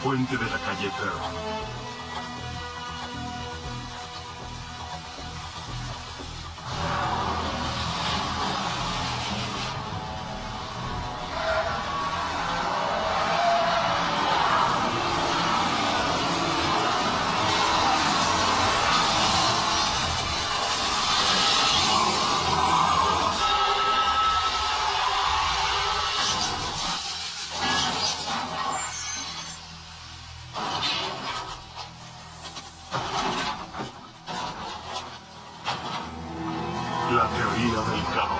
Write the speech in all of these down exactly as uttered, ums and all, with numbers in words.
puente de la calle Pearl. La teoría del caos.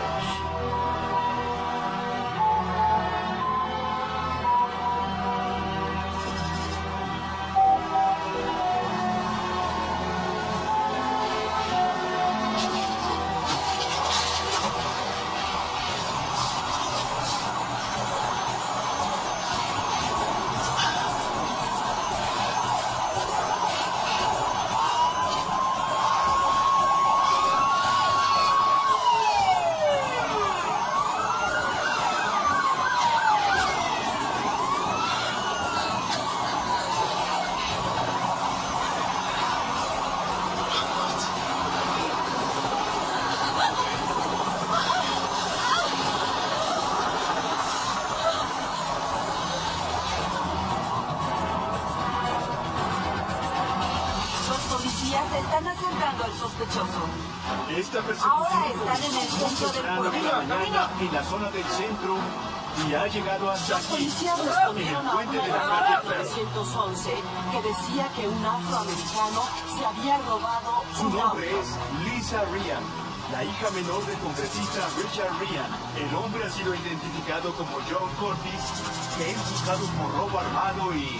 Se están acercando al sospechoso. Esta persecución Ahora están en el centro del pueblo. En la zona del centro y ha llegado hasta Los aquí. policías En respondieron el a puente una de la llamada calle al Pearl. novecientos once que decía que un afroamericano se había robado Su un nombre auto. es Lisa Ryan, la hija menor del congresista Richard Ryan. El hombre ha sido identificado como John Curtis, que es buscado por robo armado y...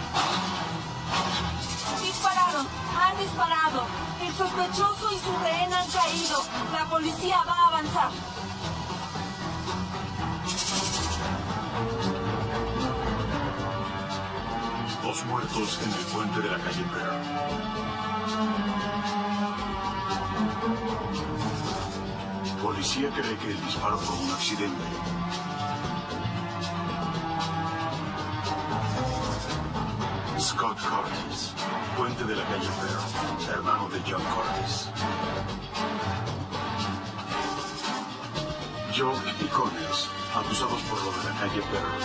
Dispararon, han disparado. El sospechoso y su rehén han caído. La policía va a avanzar. Dos muertos en el puente de la calle Pearl. Policía cree que el disparo fue un accidente. Scott Curtis, puente de la calle Pearl, hermano de John Curtis. York y Connors, acusados por lo de la calle Pearl.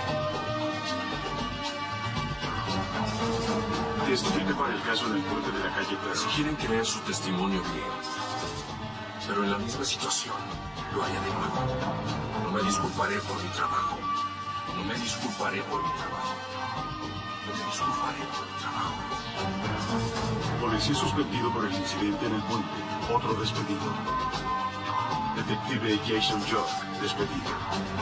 Testifica para el caso en el puente de la calle Pearl. Si quieren creer su testimonio, bien. Pero en la misma situación, lo haré de nuevo. No me disculparé por mi trabajo. No me disculparé por mi trabajo. No me disculparé por mi trabajo. Policía suspendido por el incidente en el puente. Otro despedido. Detective Jason York, despedido.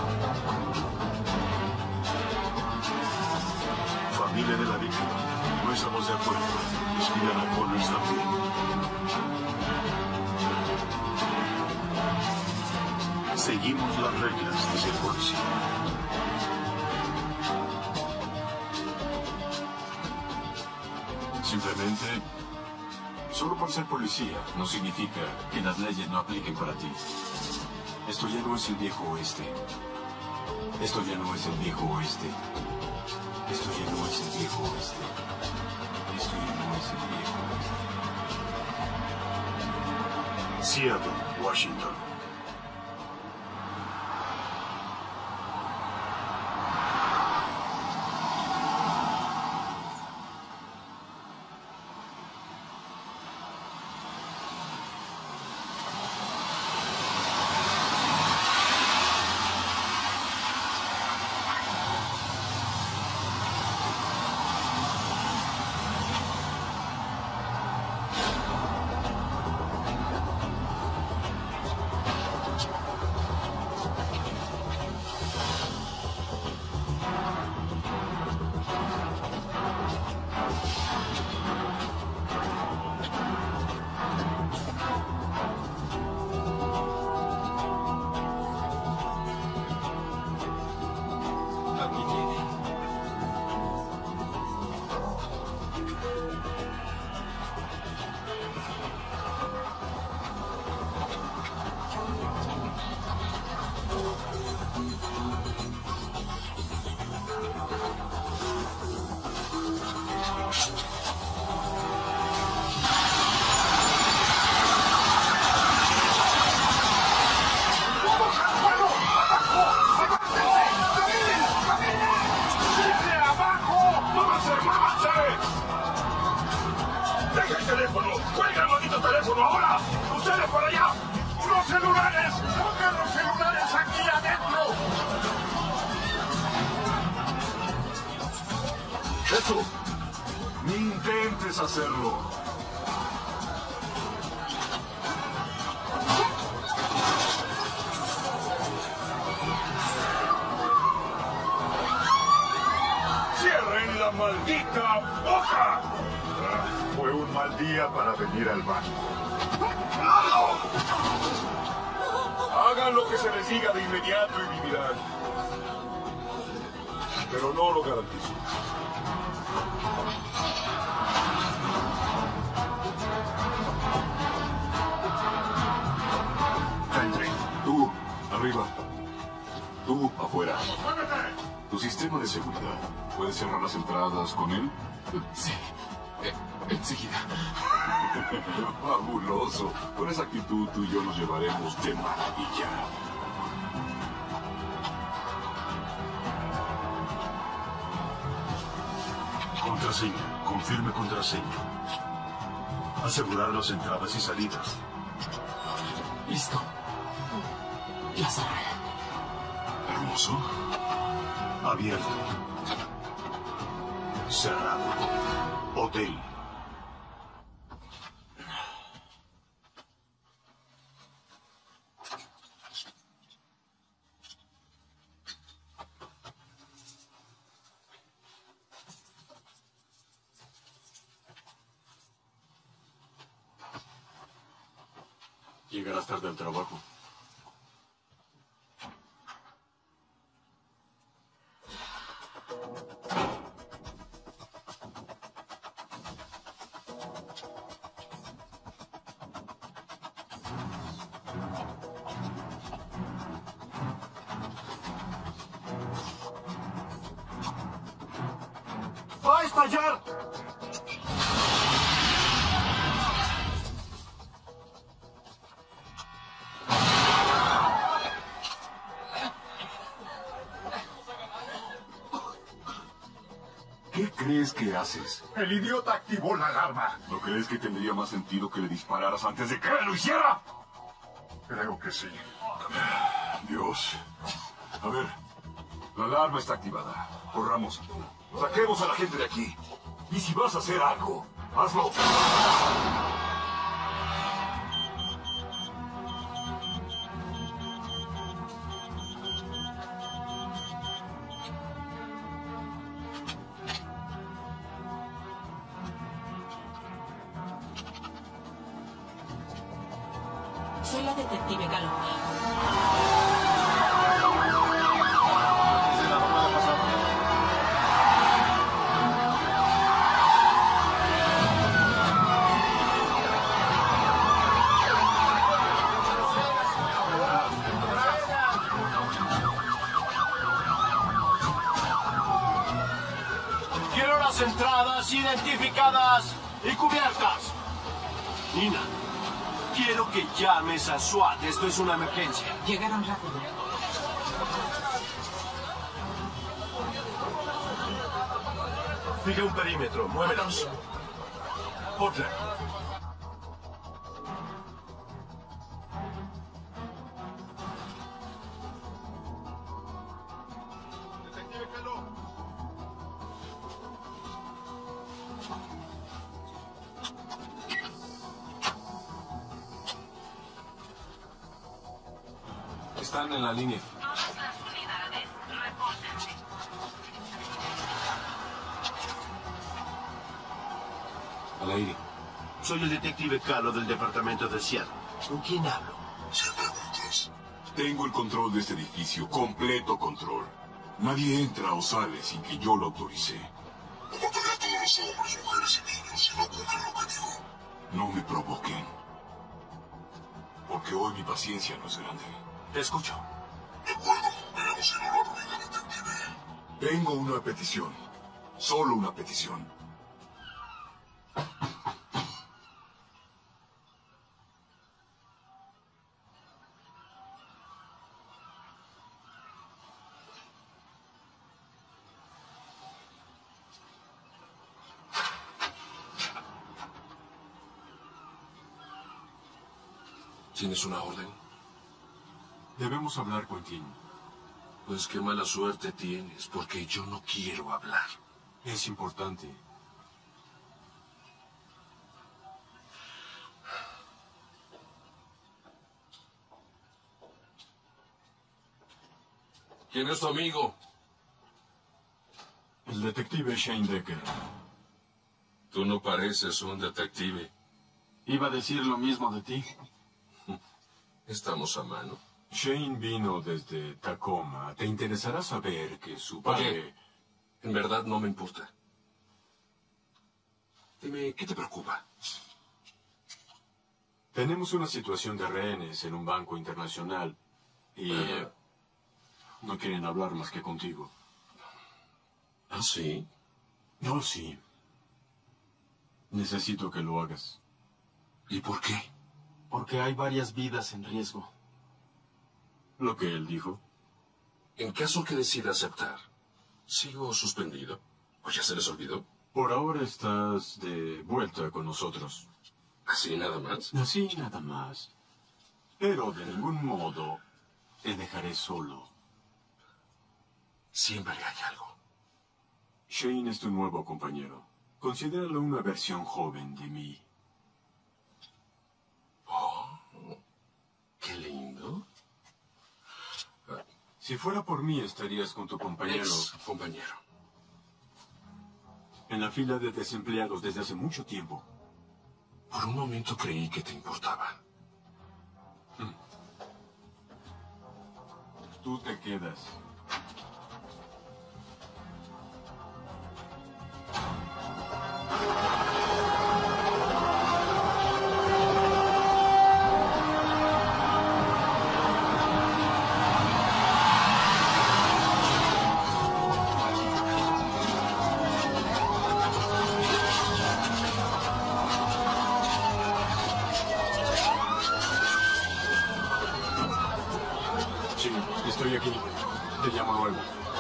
Familia de la víctima. No estamos de acuerdo. Despidan a Connors también. Seguimos las reglas, dice el policía. Simplemente, solo por ser policía no significa que las leyes no apliquen para ti. Esto ya no es el viejo oeste. Esto ya no es el viejo oeste. Esto ya no es el viejo oeste. Esto ya no es el viejo oeste. Seattle, Washington. eso. Ni intentes hacerlo. ¡Cierren la maldita boca! Fue un mal día para venir al banco. Hagan lo que se les diga de inmediato y vivirán. Pero no lo garantizo. Henry, tú, arriba. Tú, afuera. Tu sistema de seguridad. ¿Puedes cerrar las entradas con él? Sí. Eh, enseguida. Fabuloso. Con esa actitud tú y yo nos llevaremos de maravilla. Contraseña. Confirme contraseña. Asegurar las entradas y salidas. Listo. Ya cerré. Hermoso. Abierto. Cerrado. Hotel. Llegarás tarde al trabajo. ¡Va a estallar! ¿Qué crees que haces? El idiota activó la alarma. ¿No crees que tendría más sentido que le dispararas antes de que lo hiciera? Creo que sí. Dios. A ver, la alarma está activada. Corramos. Saquemos a la gente de aquí. Y si vas a hacer algo, hazlo. Soy la detective Gallo. Quiero las entradas identificadas y cubiertas. Nina, quiero que llames a SWAT. Esto es una emergencia. Llegaron rápido. Fija un perímetro. Muévelos. Portland. Detective Hello. Están en la línea. Todas las unidades, repórtense. Al aire. Soy el detective Carlo del departamento de Seattle. ¿Con quién hablo? Tengo el control de este edificio, completo control. Nadie entra o sale sin que yo lo autorice. Mataré a todos los hombres, mujeres y niños si no cumplen lo que digo. No me provoquen. Porque hoy mi paciencia no es grande. Te escucho. De acuerdo, veremos si no lo arruina, detective. Tengo una petición. Solo una petición. ¿Tienes una orden? Debemos hablar, Quentin. Pues qué mala suerte tienes, porque yo no quiero hablar. Es importante. ¿Quién es tu amigo? El detective Shane Decker. Tú no pareces un detective. Iba a decir lo mismo de ti. Estamos a mano. Shane vino desde Tacoma. Te interesará saber que su padre... Oye, en verdad no me importa. Dime, ¿qué te preocupa? Tenemos una situación de rehenes en un banco internacional. Y... Uh, no quieren hablar más que contigo. ¿Ah, sí? No, sí. Necesito que lo hagas. ¿Y por qué? Porque hay varias vidas en riesgo. Lo que él dijo. En caso que decida aceptar, ¿sigo suspendido? ¿O ya se les olvidó? Por ahora estás de vuelta con nosotros. ¿Así nada más? Así nada más. Pero de ningún modo te dejaré solo. Siempre hay algo. Shane es tu nuevo compañero. Considéralo una versión joven de mí. Oh, qué lindo. Si fuera por mí, estarías con tu compañero... Ex compañero. En la fila de desempleados desde hace mucho tiempo. Por un momento creí que te importaba. Tú te quedas. Sí, estoy aquí. Te llamo luego.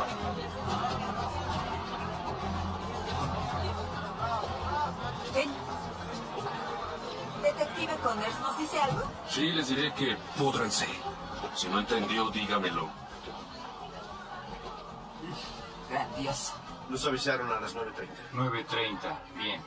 Ven. Detective Connors, ¿nos dice algo? Sí, les diré que púdranse. Si no entendió, dígamelo. Grandioso. Nos avisaron a las nueve treinta. nueve treinta, bien.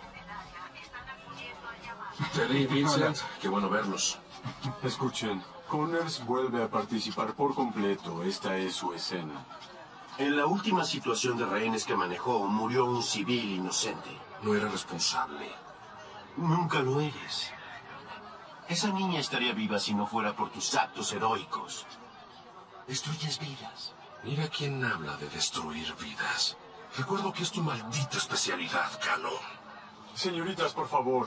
Terry y Vincent, qué bueno verlos. Escuchen, Connors vuelve a participar por completo. Esta es su escena. En la última situación de rehenes que manejó, murió un civil inocente. No era responsable. Nunca lo eres. Esa niña estaría viva si no fuera por tus actos heroicos. Destruyes vidas. Mira quién habla de destruir vidas. Recuerdo que es tu maldita especialidad, Cano. Señoritas, por favor.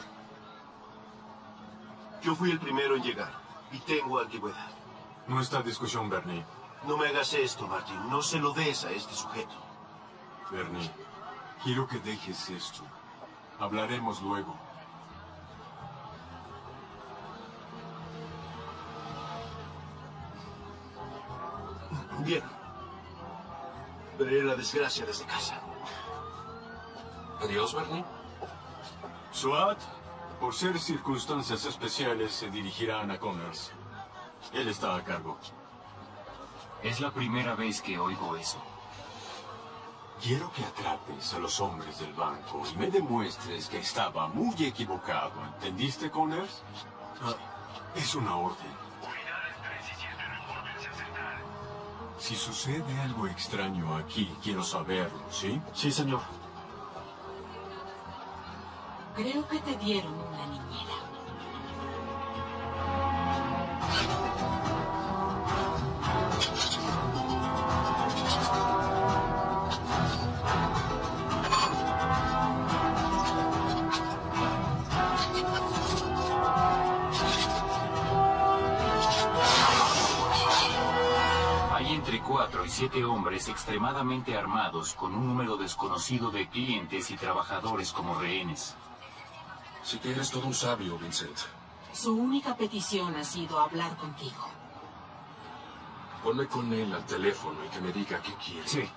Yo fui el primero en llegar y tengo antigüedad. Nuestra discusión, Bernie. No me hagas esto, Martin. No se lo des a este sujeto. Bernie, quiero que dejes esto. Hablaremos luego. Bien. Veré la desgracia desde casa. Adiós, Bernie. SWAT, por ser circunstancias especiales, se dirigirán a Connors. Él está a cargo. Es la primera vez que oigo eso. Quiero que atrapes a los hombres del banco y me demuestres que estaba muy equivocado. ¿Entendiste, Connors? Ah, es una orden. Si sucede algo extraño aquí, quiero saberlo, ¿sí? Sí, señor. Creo que te dieron una niñera. Hay entre cuatro y siete hombres extremadamente armados con un número desconocido de clientes y trabajadores como rehenes. Sí que eres todo un sabio, Vincent. Su única petición ha sido hablar contigo. Ponme con él al teléfono y que me diga qué quiere. Sí.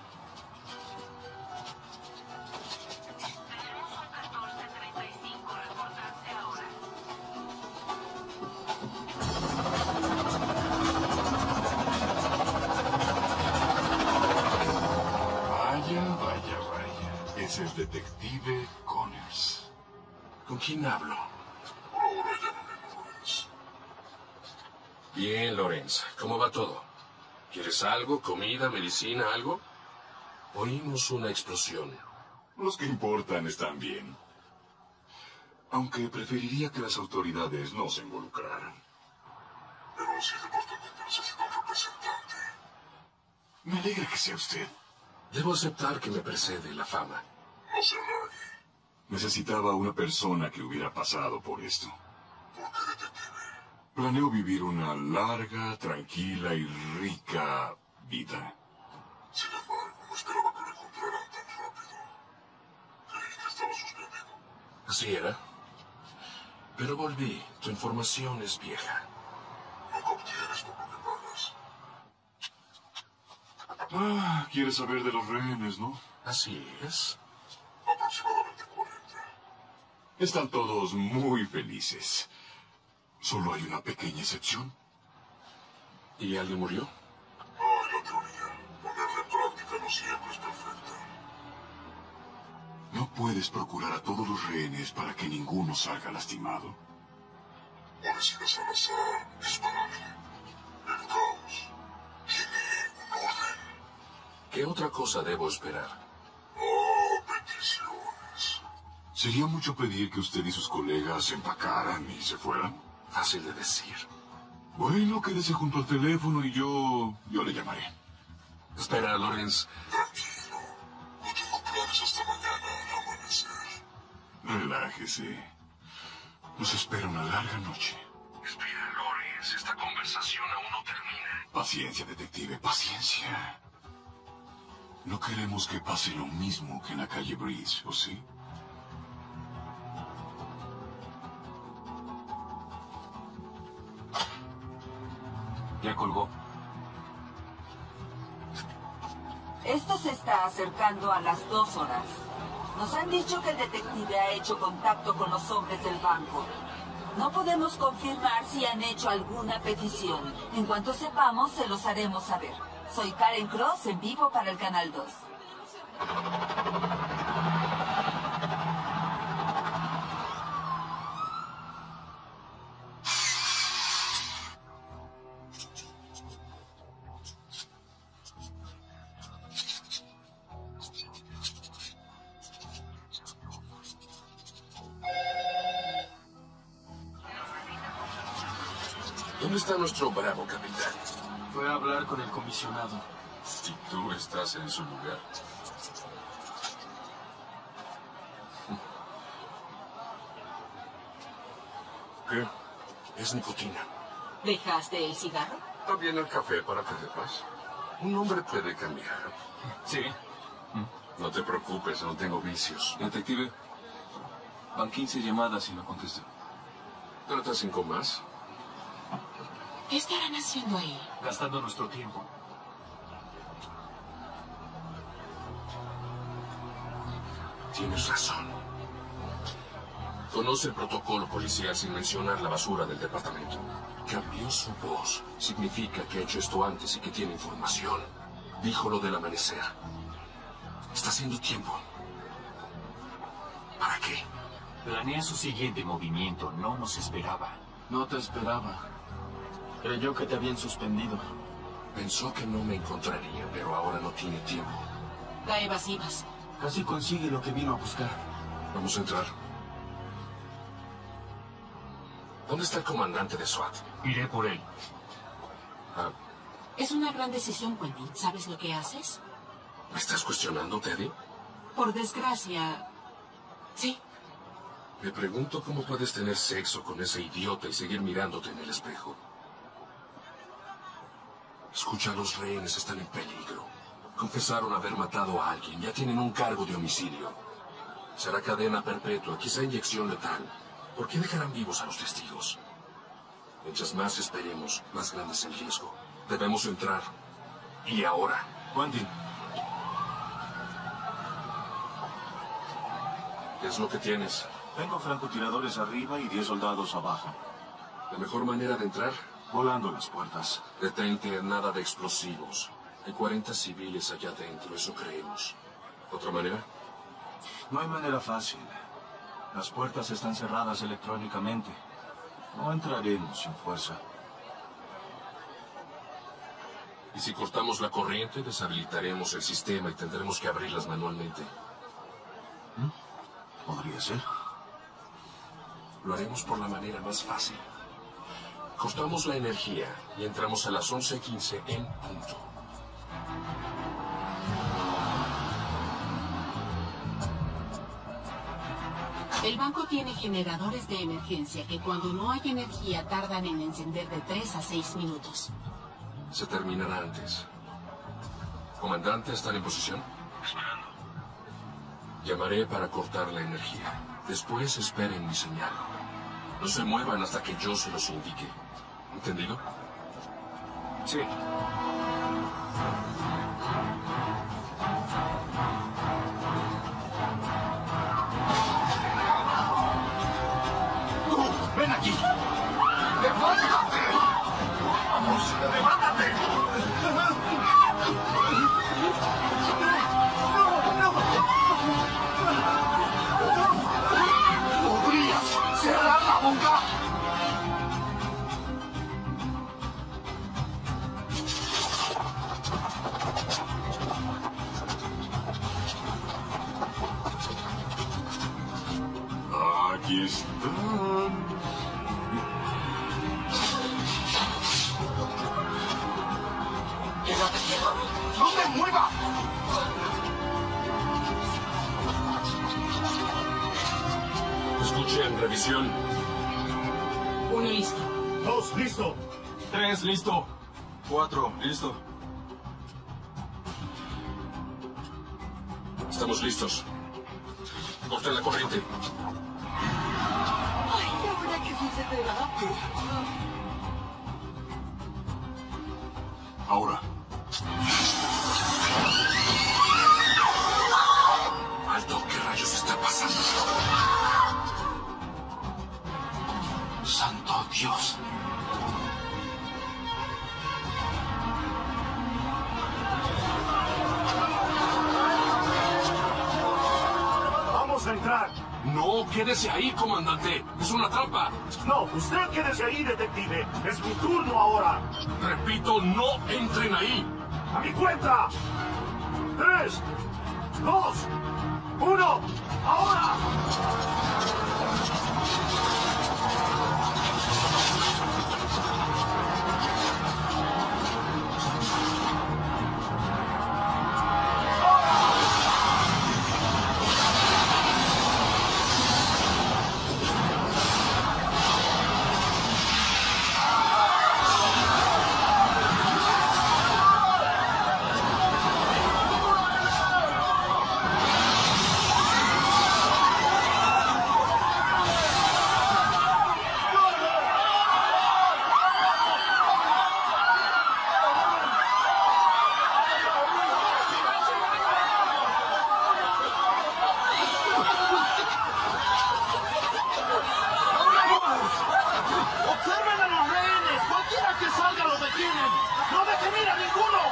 Vaya, vaya, vaya. Ese Detective Connors. ¿Con quién hablo? Por ahora llámame Lorenz. Bien, Lorenz. ¿Cómo va todo? ¿Quieres algo? ¿Comida? ¿Medicina? ¿Algo? Oímos una explosión. Los que importan están bien. Aunque preferiría que las autoridades no se involucraran. Pero si el departamento necesita un representante. Me alegra que sea usted. Debo aceptar que me precede la fama. No se halague. Necesitaba una persona que hubiera pasado por esto. ¿Por qué, detective? Planeo vivir una larga, tranquila y rica vida. Sin embargo, no esperaba que lo encontraran tan rápido. Creí que estaba suspendido. Así era. Pero volví. Tu información es vieja. Nunca obtienes por lo que pagas. Ah, ¿quieres saber de los rehenes, no? Así es. Aproximadamente cuarenta. Están todos muy felices. Solo hay una pequeña excepción. ¿Y alguien murió? Hay la teoría. Ponerla en práctica no siempre es perfecta. No puedes procurar a todos los rehenes para que ninguno salga lastimado. O decidas al azar dispararle. El caos tiene un orden. ¿Qué otra cosa debo esperar? Ah, peticiones. ¿Sería mucho pedir que usted y sus colegas se empacaran y se fueran? Fácil de decir. Bueno, quédese junto al teléfono y yo... yo le llamaré. Espera, Lorenz. Tranquilo. No tengo planes hasta mañana al amanecer. Relájese. Nos espera una larga noche. Espera, Lorenz. Esta conversación aún no termina. Paciencia, detective, paciencia. No queremos que pase lo mismo que en la calle Breeze, ¿o sí? Ya colgó. Esto se está acercando a las dos horas. Nos han dicho que el detective ha hecho contacto con los hombres del banco. No podemos confirmar si han hecho alguna petición. En cuanto sepamos, se los haremos saber. Soy Karen Cross, en vivo para el Canal dos. ¿Dónde está nuestro bravo capitán? Fue a hablar con el comisionado. Si tú estás en su lugar. ¿Qué? Es nicotina. ¿Dejaste el cigarro? También el café para que sepas. Un hombre puede cambiar. Sí. No te preocupes, no tengo vicios. Detective, van quince llamadas y no contesta. ¿Trata cinco más? ¿Qué estarán haciendo ahí? Gastando nuestro tiempo. Tienes razón. Conoce el protocolo policial sin mencionar la basura del departamento. Cambió su voz. Significa que ha hecho esto antes y que tiene información. Dijo lo del amanecer. Está haciendo tiempo. ¿Para qué? Planea su siguiente movimiento. No nos esperaba. No te esperaba. Creyó que te habían suspendido. Pensó que no me encontraría, pero ahora no tiene tiempo. Da evasivas. Casi consigue lo que vino a buscar. Vamos a entrar. ¿Dónde está el comandante de SWAT? Iré por él. Ah, Es una gran decisión, Quentin. ¿Sabes lo que haces? ¿me estás cuestionando, Teddy? Por desgracia... Sí. Me pregunto cómo puedes tener sexo con ese idiota y seguir mirándote en el espejo. Escucha, los rehenes están en peligro. Confesaron haber matado a alguien. Ya tienen un cargo de homicidio. Será cadena perpetua, quizá inyección letal. ¿Por qué dejarán vivos a los testigos? Mientras más esperemos, más grande es el riesgo. Debemos entrar. Y ahora. Quentin, ¿Qué es lo que tienes? tengo francotiradores arriba y diez soldados abajo. ¿La mejor manera de entrar? Volando las puertas. Detente, nada de explosivos. Hay cuarenta civiles allá adentro, eso creemos. ¿Otra manera? No hay manera fácil. Las puertas están cerradas electrónicamente. No entraremos sin fuerza. Y si cortamos la corriente, deshabilitaremos el sistema y tendremos que abrirlas manualmente. ¿Mm? Podría ser. Lo haremos por la manera más fácil. Cortamos la energía y entramos a las once quince en punto. El banco tiene generadores de emergencia que cuando no hay energía tardan en encender de tres a seis minutos. Se terminará antes. Comandante, ¿están en posición? Esperando. Llamaré para cortar la energía. Después esperen mi señal. No se muevan hasta que yo se los indique. ¿Entendido? Sí. ¡Tú! ¡Ven aquí! ¡Levántate! ¡Vamos! ¡Levántate! ¡Podrías cerrar la boca! Aquí están. Quédate quieto. ¡No te muevas! Escuchen, revisión. Uno listo. Dos, listo. Tres, listo. Cuatro, listo. Estamos listos. Corten la corriente. Ay, ¿ahora qué sucederá? Ahora. Alto, ¿qué rayos está pasando? Santo Dios. Vamos a entrar. No, quédese ahí, comandante. Es una trampa. No, usted quédese ahí, detective. Es mi turno ahora. Repito, no entren ahí. ¡A mi cuenta! ¡Tres! ¡Dos! ¡Uno! ¡Ahora! ¡Observen a los rehenes! ¡Cualquiera que salga los detienen! ¡No dejen ir a ninguno!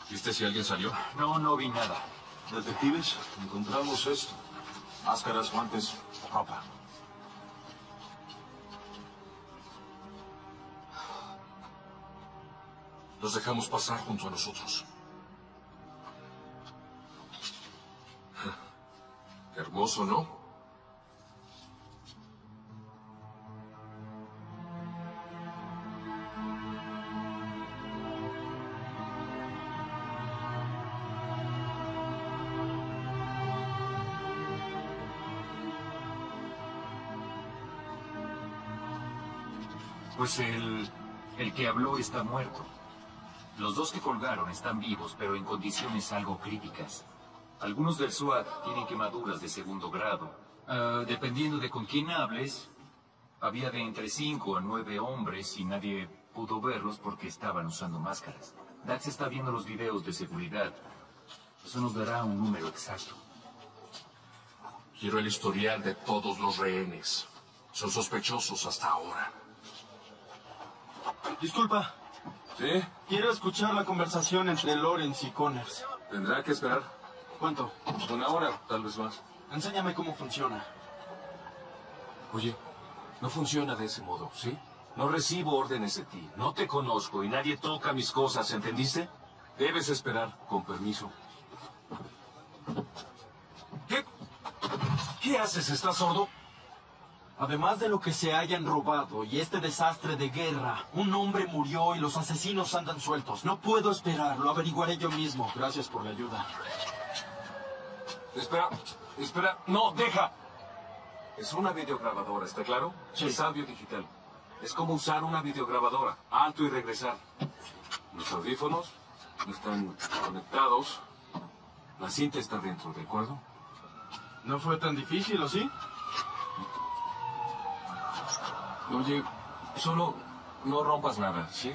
¿Viste si alguien salió? No, no vi nada. Detectives, encontramos esto. Máscaras, guantes, ropa. Los dejamos pasar junto a nosotros. Qué hermoso, ¿no? Pues el... el que habló está muerto. Los dos que colgaron están vivos, pero en condiciones algo críticas. Algunos del SWAT tienen quemaduras de segundo grado. Ah, dependiendo de con quién hables, había de entre cinco a nueve hombres y nadie pudo verlos porque estaban usando máscaras. Dax está viendo los videos de seguridad. Eso nos dará un número exacto. Quiero el historial de todos los rehenes. Son sospechosos hasta ahora. Disculpa. ¿Sí? Quiero escuchar la conversación entre Lawrence y Connors. Tendrá que esperar. ¿Cuánto? Una hora, tal vez más. Enséñame cómo funciona. Oye, no funciona de ese modo, ¿sí? No recibo órdenes de ti. No te conozco y nadie toca mis cosas, ¿entendiste? Debes esperar. Con permiso. ¿Qué? ¿Qué haces? ¿Estás sordo? Además de lo que se hayan robado y este desastre de guerra, un hombre murió y los asesinos andan sueltos. No puedo esperar, lo averiguaré yo mismo. Gracias por la ayuda. Espera, espera. No, deja. Es una videograbadora, ¿está claro? Sí. Es audio digital. Es como usar una videograbadora. Alto y regresar. Los audífonos están conectados. La cinta está dentro, ¿de acuerdo? ¿No fue tan difícil, o sí? Oye, solo no rompas nada, ¿sí?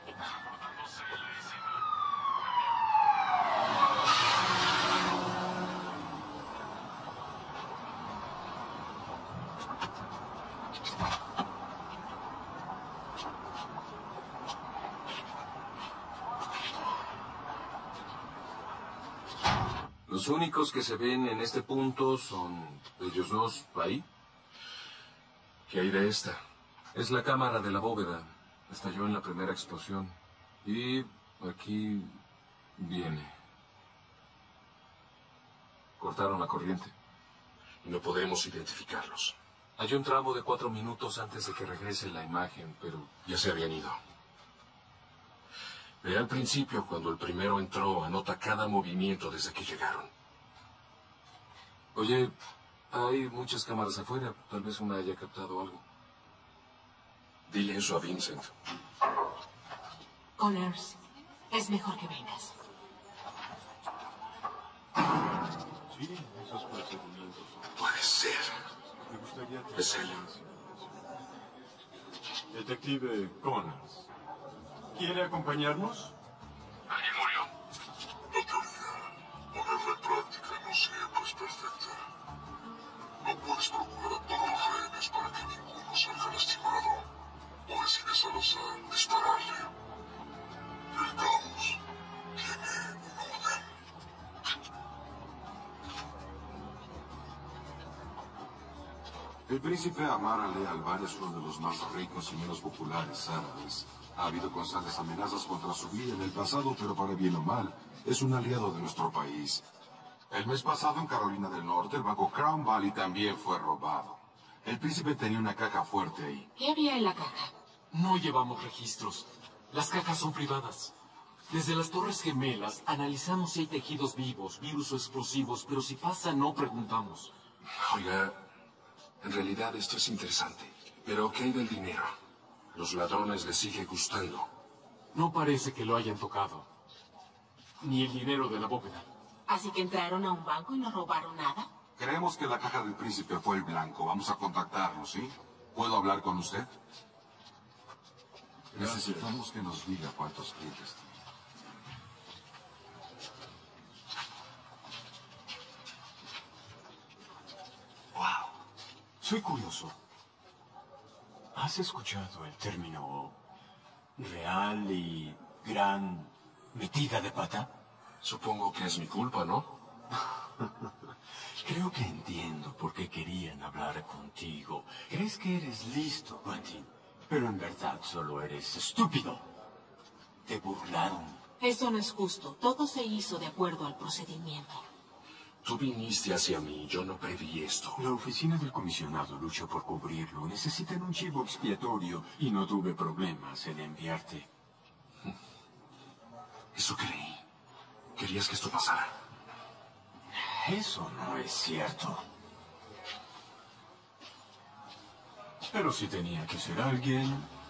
Los únicos que se ven en este punto son ellos dos ahí. ¿Qué hay de esta? Es la cámara de la bóveda. Estalló en la primera explosión. Y aquí viene. Cortaron la corriente. No podemos identificarlos. Hay un tramo de cuatro minutos antes de que regrese la imagen, pero Ya se habían ido. Ve al principio, cuando el primero entró, anota cada movimiento desde que llegaron. Oye, hay muchas cámaras afuera. Tal vez una haya captado algo. Dile eso a Vincent. Connors, es mejor que vengas. Sí, esos procedimientos. Puede ser. Me gustaría que... Es él. Detective Connors. ¿Quiere acompañarnos? Allí murió. La teoría, ponerla en práctica no siempre es perfecta. No puedes procurar a todos los rehenes para que ninguno salga lastimado. O decides al azar dispararle. El caos tiene un orden. El príncipe Amar al-Albani es uno de los más ricos y menos populares árabes. Ha habido constantes amenazas contra su vida en el pasado, pero para bien o mal, es un aliado de nuestro país. El mes pasado en Carolina del Norte, el banco Crown Valley también fue robado. El príncipe tenía una caja fuerte ahí. ¿Qué había en la caja? no llevamos registros. Las cajas son privadas. Desde las Torres Gemelas analizamos si hay tejidos vivos, virus o explosivos, pero si pasa no preguntamos. Oiga, en realidad esto es interesante. Pero ¿qué hay del dinero? Los ladrones les sigue gustando. No parece que lo hayan tocado. Ni el dinero de la bóveda. Así que entraron a un banco y no robaron nada. Creemos que la caja del príncipe fue el blanco. Vamos a contactarlo, ¿sí? ¿Puedo hablar con usted? Necesitamos que nos diga cuántos clientes tiene. Wow. Soy curioso. ¿Has escuchado el término real y gran metida de pata? Supongo que es mi culpa, ¿no? Creo que entiendo por qué querían hablar contigo. Crees que eres listo, Quentin, pero en verdad solo eres estúpido. Te burlaron. Eso no es justo. Todo se hizo de acuerdo al procedimiento. Tú viniste hacia mí, yo no preví esto. La oficina del comisionado luchó por cubrirlo. Necesitan un chivo expiatorio y no tuve problemas en enviarte. Eso creí. Querías que esto pasara. Eso no es cierto. Pero si tenía que ser alguien...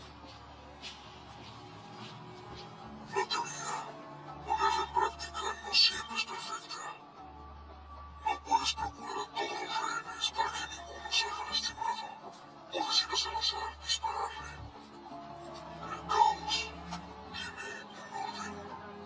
La teoría, ponerla en práctica no siempre es perfecta. No puedes procurar a todos los rehenes para que ninguno salga lastimado. O decidas al azar dispararle. El caos tiene un orden.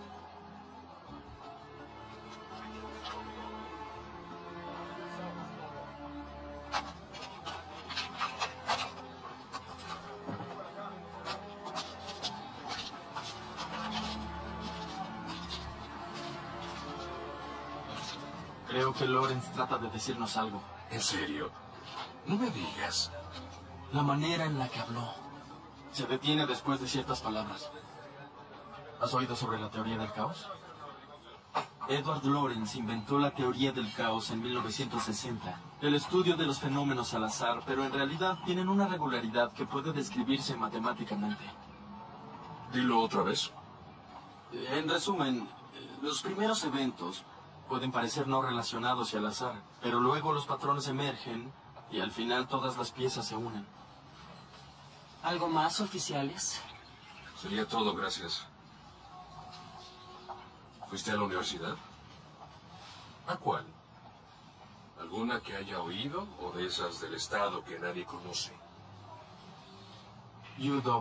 Creo que Lawrence trata de decirnos algo. ¿En serio? No me digas. La manera en la que habló. Se detiene después de ciertas palabras. ¿Has oído sobre la teoría del caos? Edward Lawrence inventó la teoría del caos en mil novecientos sesenta. El estudio de los fenómenos al azar, pero en realidad tienen una regularidad que puede describirse matemáticamente. Dilo otra vez. En resumen, los primeros eventos pueden parecer no relacionados y al azar, pero luego los patrones emergen y al final todas las piezas se unen. ¿Algo más, oficiales? Sería todo, gracias. ¿Fuiste a la universidad? ¿A cuál? ¿Alguna que haya oído o de esas del estado que nadie conoce? U W.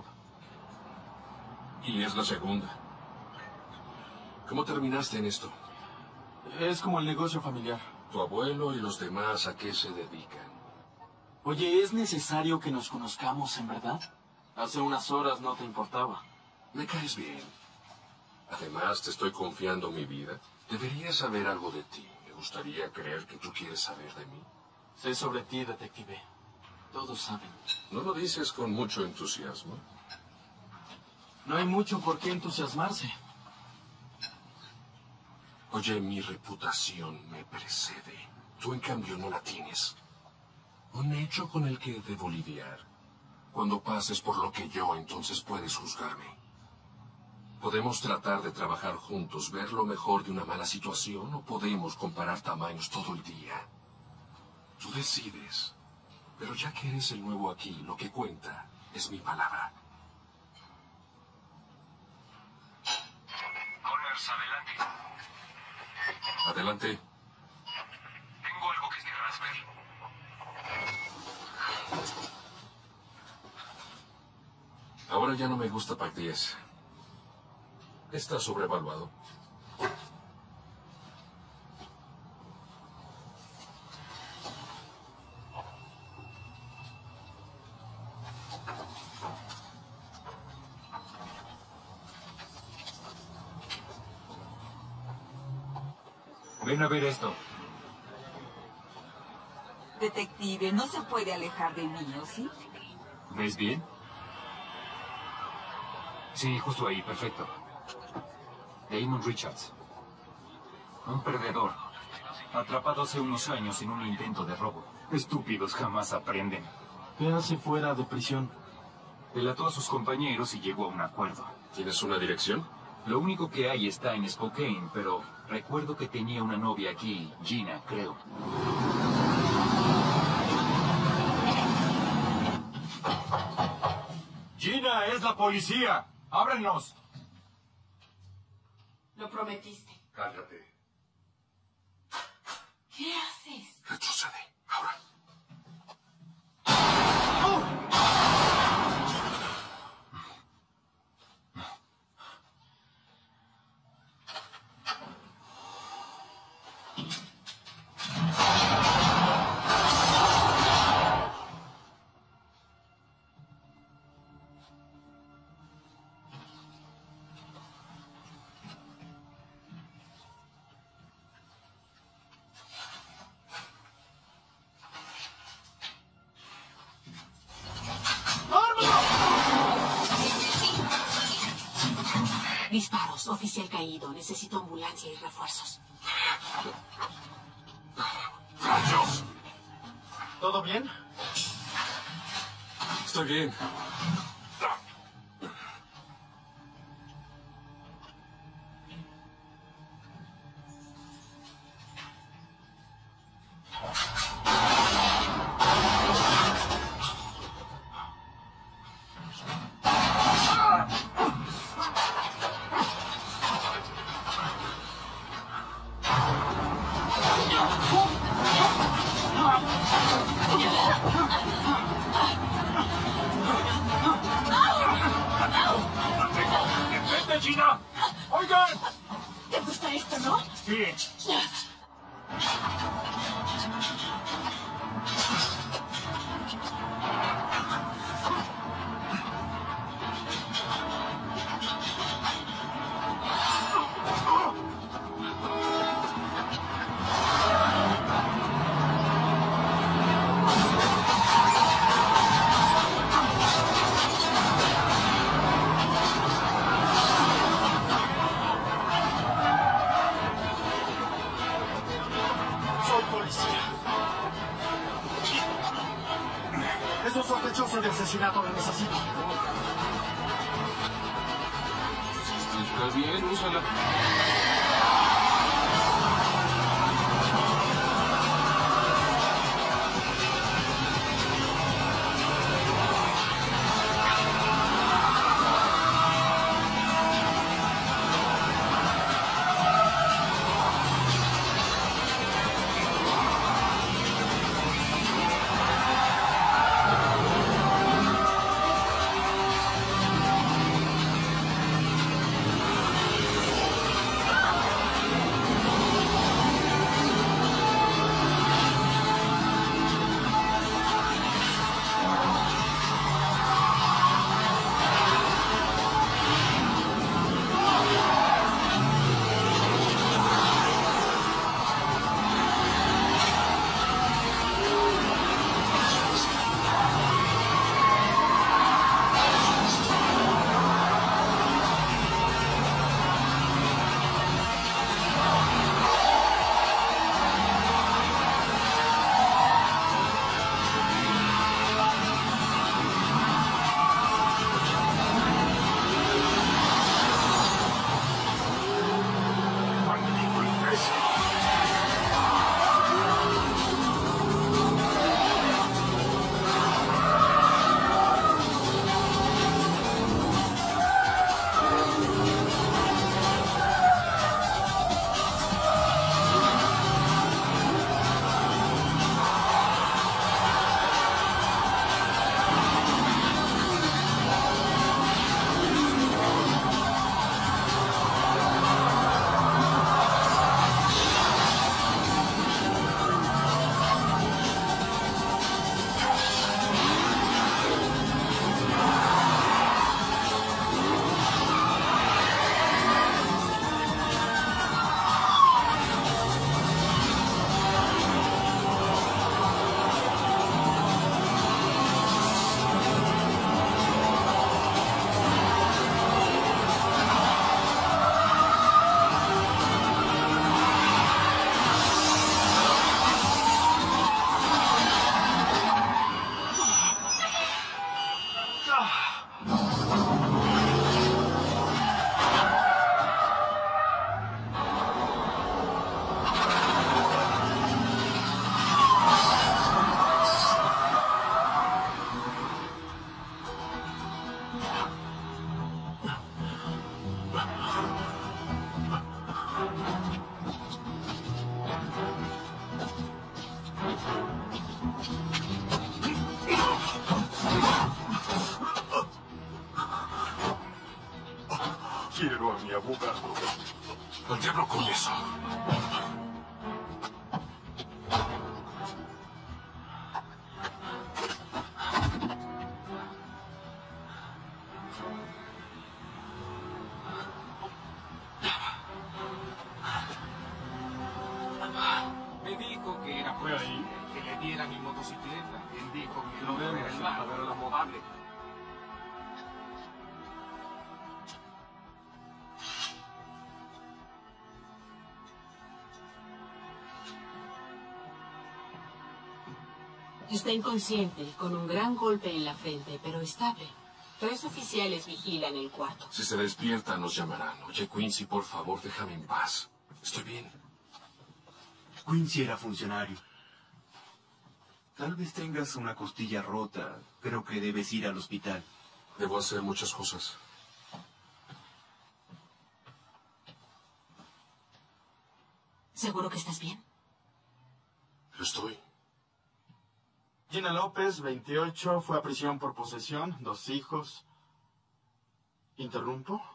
Y es la segunda. ¿Cómo terminaste en esto? Es como el negocio familiar. ¿Tu abuelo y los demás a qué se dedican? Oye, ¿es necesario que nos conozcamos en verdad? Hace unas horas no te importaba. Me caes bien. Además, te estoy confiando mi vida. Debería saber algo de ti. Me gustaría creer que tú quieres saber de mí. Sé sobre ti, detective. Todos saben. No lo dices con mucho entusiasmo. No hay mucho por qué entusiasmarse. Oye, mi reputación me precede. Tú, en cambio, no la tienes. Un hecho con el que debo lidiar. Cuando pases por lo que yo, entonces puedes juzgarme. Podemos tratar de trabajar juntos, ver lo mejor de una mala situación, o podemos comparar tamaños todo el día. Tú decides. Pero ya que eres el nuevo aquí, lo que cuenta es mi palabra. Connors, adelante. Adelante. Tengo algo que querrás ver. Ahora ya no me gusta Pac diez. Está sobrevaluado. Ven a ver esto. Detective, no se puede alejar de mí, ¿o sí? ¿Ves bien? Sí, justo ahí, perfecto. Damon Richards. Un perdedor. Atrapado hace unos años en un intento de robo. Estúpidos jamás aprenden. ¿Qué hace fuera de prisión? Delató a sus compañeros y llegó a un acuerdo. ¿Tienes una dirección? Lo único que hay está en Spokane, pero recuerdo que tenía una novia aquí, Gina, creo. ¡Gina, es la policía! ¡Ábrenos! Lo prometiste. Cállate. ¿Qué haces? Retrocede. Ahora. Disparos, oficial caído. Necesito ambulancia y refuerzos. ¡Rayos! ¿Todo bien? Estoy bien. ¡Detente, Gina! ¡Oigan! ¿Te gusta esto, no? Sí. Soy policía. Es un sospechoso de asesinato, lo necesito. Está bien, úsala. Quiero a mi abogado. Al diablo con eso. Me dijo que era por ahí, que le diera mi motocicleta. Él dijo que no era el malo, era el amable. Está inconsciente, con un gran golpe en la frente, pero estable. Tres oficiales vigilan el cuarto. Si se despierta, nos llamarán. Oye, Quincy, por favor, déjame en paz. Estoy bien. Quincy era funcionario. Tal vez tengas una costilla rota. Creo que debes ir al hospital. Debo hacer muchas cosas. ¿Seguro que estás bien? Lo estoy. Gina López, veintiocho, fue a prisión por posesión, dos hijos. ¿Interrumpo?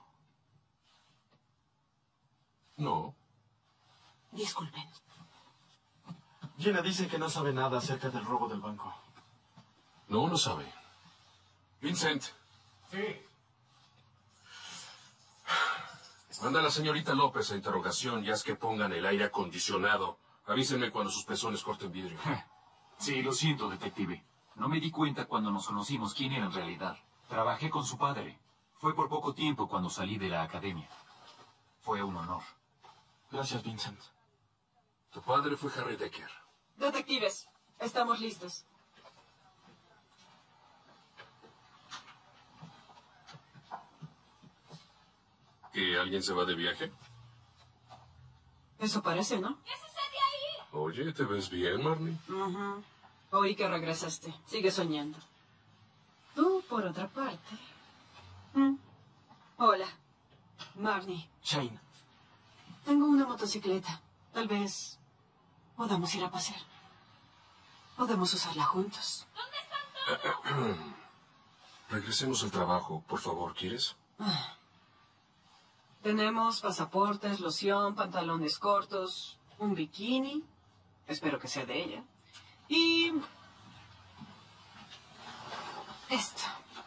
No. Disculpen. Gina dice que no sabe nada acerca del robo del banco. No, no sabe. Vincent. Sí. Manda a la señorita López a interrogación y haz que pongan el aire acondicionado. Avísenme cuando sus pezones corten vidrio. Sí, lo siento, detective. No me di cuenta cuando nos conocimos quién era en realidad. Trabajé con su padre. Fue por poco tiempo cuando salí de la academia. Fue un honor. Gracias, Vincent. Tu padre fue Harry Decker. Detectives, estamos listos. ¿Que alguien se va de viaje? Eso parece, ¿no? Oye, ¿te ves bien, Marnie? Ujú. Oí que regresaste. Sigue soñando. Tú, por otra parte. Mm. Hola, Marnie. Shane. Tengo una motocicleta. Tal vez podamos ir a pasear. Podemos usarla juntos. Regresemos al trabajo, por favor, ¿quieres? Ah. Tenemos pasaportes, loción, pantalones cortos, un bikini. Espero que sea de ella. Y... esto.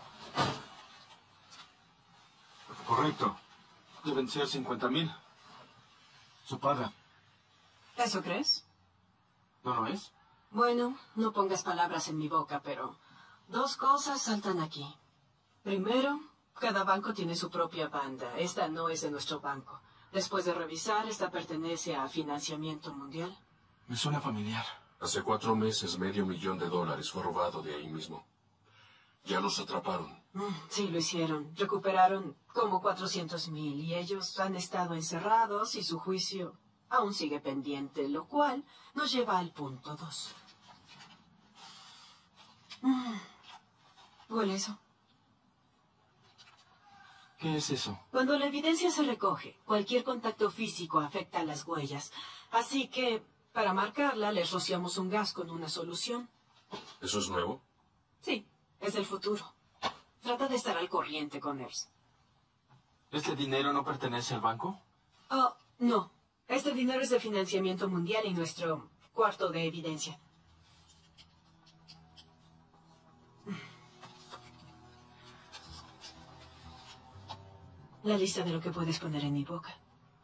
Correcto. Deben ser cincuenta mil. Su paga. ¿Eso crees? ¿No lo es? Bueno, no pongas palabras en mi boca, pero dos cosas saltan aquí. Primero, cada banco tiene su propia banda. Esta no es de nuestro banco. Después de revisar, esta pertenece a Financiamiento Mundial. Me suena familiar. Hace cuatro meses, medio millón de dólares fue robado de ahí mismo. Ya los atraparon. Mm, sí, lo hicieron. Recuperaron como cuatrocientos mil y ellos han estado encerrados y su juicio aún sigue pendiente, lo cual nos lleva al punto dos. Mm. ¿Huele eso? ¿Qué es eso? Cuando la evidencia se recoge, cualquier contacto físico afecta a las huellas. Así que, para marcarla, les rociamos un gas con una solución. ¿Eso es nuevo? Sí, es del futuro. Trata de estar al corriente con él. ¿Este dinero no pertenece al banco? Oh, no. Este dinero es de Financiamiento Mundial y nuestro cuarto de evidencia. La lista de lo que puedes poner en mi boca.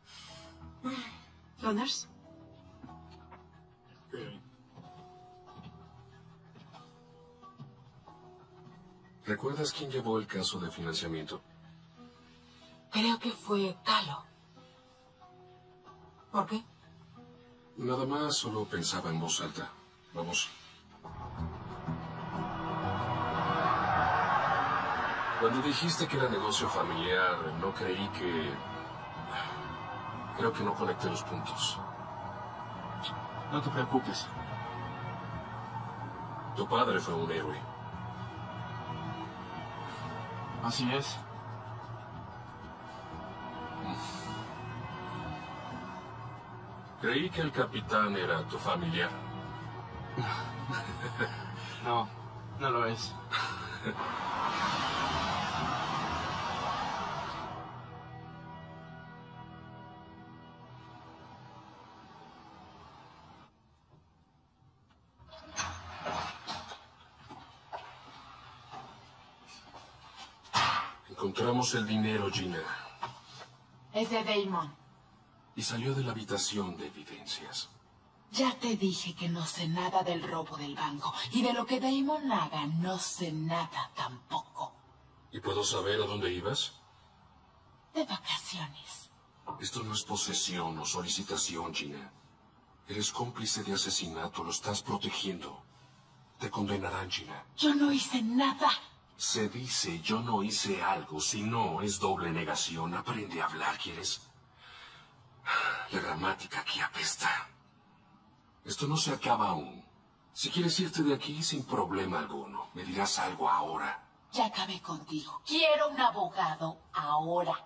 ¿Connors? ¿Recuerdas quién llevó el caso de financiamiento? Creo que fue Calo. ¿Por qué? Nada más, solo pensaba en voz alta. Vamos. Cuando dijiste que era negocio familiar, no creí que... Creo que no conecté los puntos. No te preocupes. Tu padre fue un héroe. Así es. Creí que el capitán era tu familiar. No, no lo es. Encontramos el dinero, Gina. Es de Damon. Y salió de la habitación de evidencias. Ya te dije que no sé nada del robo del banco. Y de lo que Damon haga, no sé nada tampoco. ¿Y puedo saber a dónde ibas? De vacaciones. Esto no es posesión o solicitación, Gina. Eres cómplice de asesinato, lo estás protegiendo. Te condenarán, Gina. Yo no hice nada. Se dice yo no hice algo, si no es doble negación. Aprende a hablar, ¿quieres? La gramática aquí apesta. Esto no se acaba aún. Si quieres irte de aquí sin problema alguno, me dirás algo ahora. Ya acabé contigo. Quiero un abogado ahora.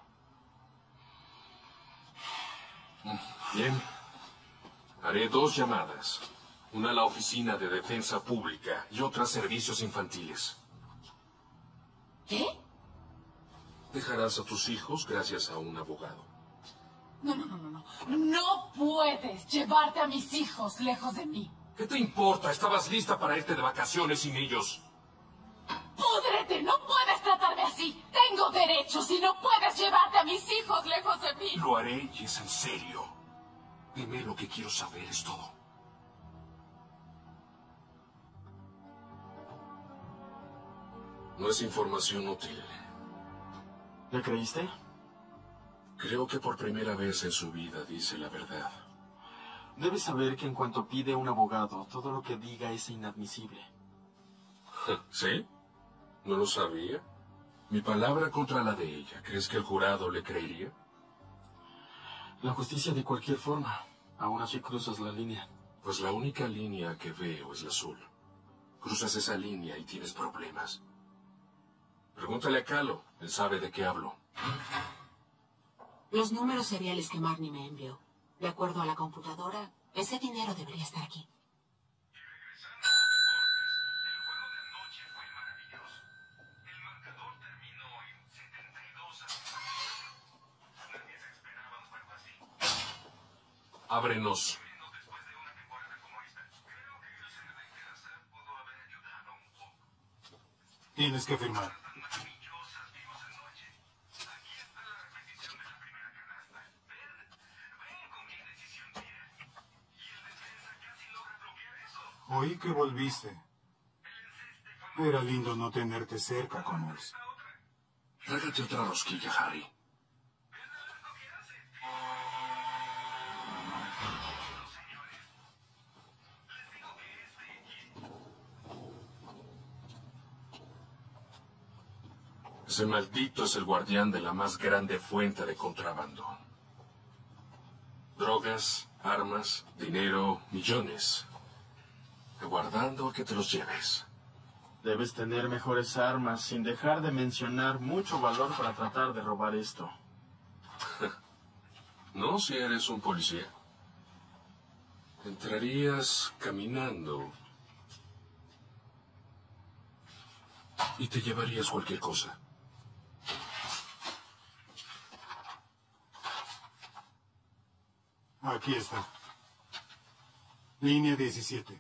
Bien. Haré dos llamadas. Una a la Oficina de Defensa Pública y otra a Servicios Infantiles. ¿Qué? Dejarás a tus hijos gracias a un abogado. No, no, no, no, no. No puedes llevarte a mis hijos lejos de mí. ¿Qué te importa? Estabas lista para irte de vacaciones sin ellos. ¡Púdrete! ¡No puedes tratarme así! ¡Tengo derechos y no puedes llevarte a mis hijos lejos de mí! Lo haré y es en serio. Dime lo que quiero saber, es todo. No es información útil. ¿Le creíste? Creo que por primera vez en su vida dice la verdad. Debes saber que en cuanto pide un abogado, todo lo que diga es inadmisible. ¿Sí? ¿No lo sabía? Mi palabra contra la de ella. ¿Crees que el jurado le creería? La justicia de cualquier forma. Aún así cruzas la línea. Pues la única línea que veo es la azul. Cruzas esa línea y tienes problemas. Pregúntale a Calo. Él sabe de qué hablo. Los números seriales que Marnie me envió. De acuerdo a la computadora, ese dinero debería estar aquí. Ábrenos. Tienes que firmar. Oí que volviste. Era lindo no tenerte cerca, Connors. Trágate otra rosquilla, Harry. Ese maldito es el guardián de la más grande fuente de contrabando. Drogas, armas, dinero, millones. Aguardando a que te los lleves. Debes tener mejores armas, sin dejar de mencionar mucho valor para tratar de robar esto. No si eres un policía. Entrarías caminando y te llevarías cualquier cosa. Aquí está. Línea diecisiete.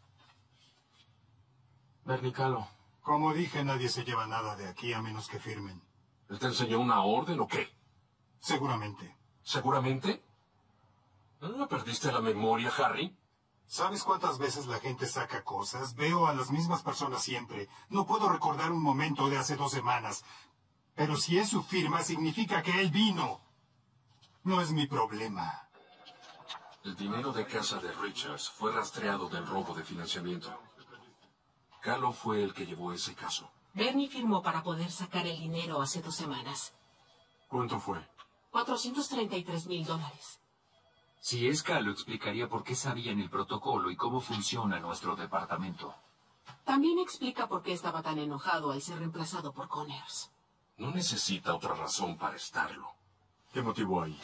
Bernicalo. Como dije, nadie se lleva nada de aquí a menos que firmen. ¿Él te enseñó una orden o qué? Seguramente. ¿Seguramente? ¿No perdiste la memoria, Harry? ¿Sabes cuántas veces la gente saca cosas? Veo a las mismas personas siempre. No puedo recordar un momento de hace dos semanas. Pero si es su firma, significa que él vino. No es mi problema. El dinero de casa de Richards fue rastreado del robo de financiamiento. Calo fue el que llevó ese caso. Bernie firmó para poder sacar el dinero hace dos semanas. ¿Cuánto fue? cuatrocientos treinta y tres mil dólares. Si es Calo, explicaría por qué sabían el protocolo y cómo funciona nuestro departamento. También explica por qué estaba tan enojado al ser reemplazado por Connors. No necesita otra razón para estarlo. ¿Qué motivo hay?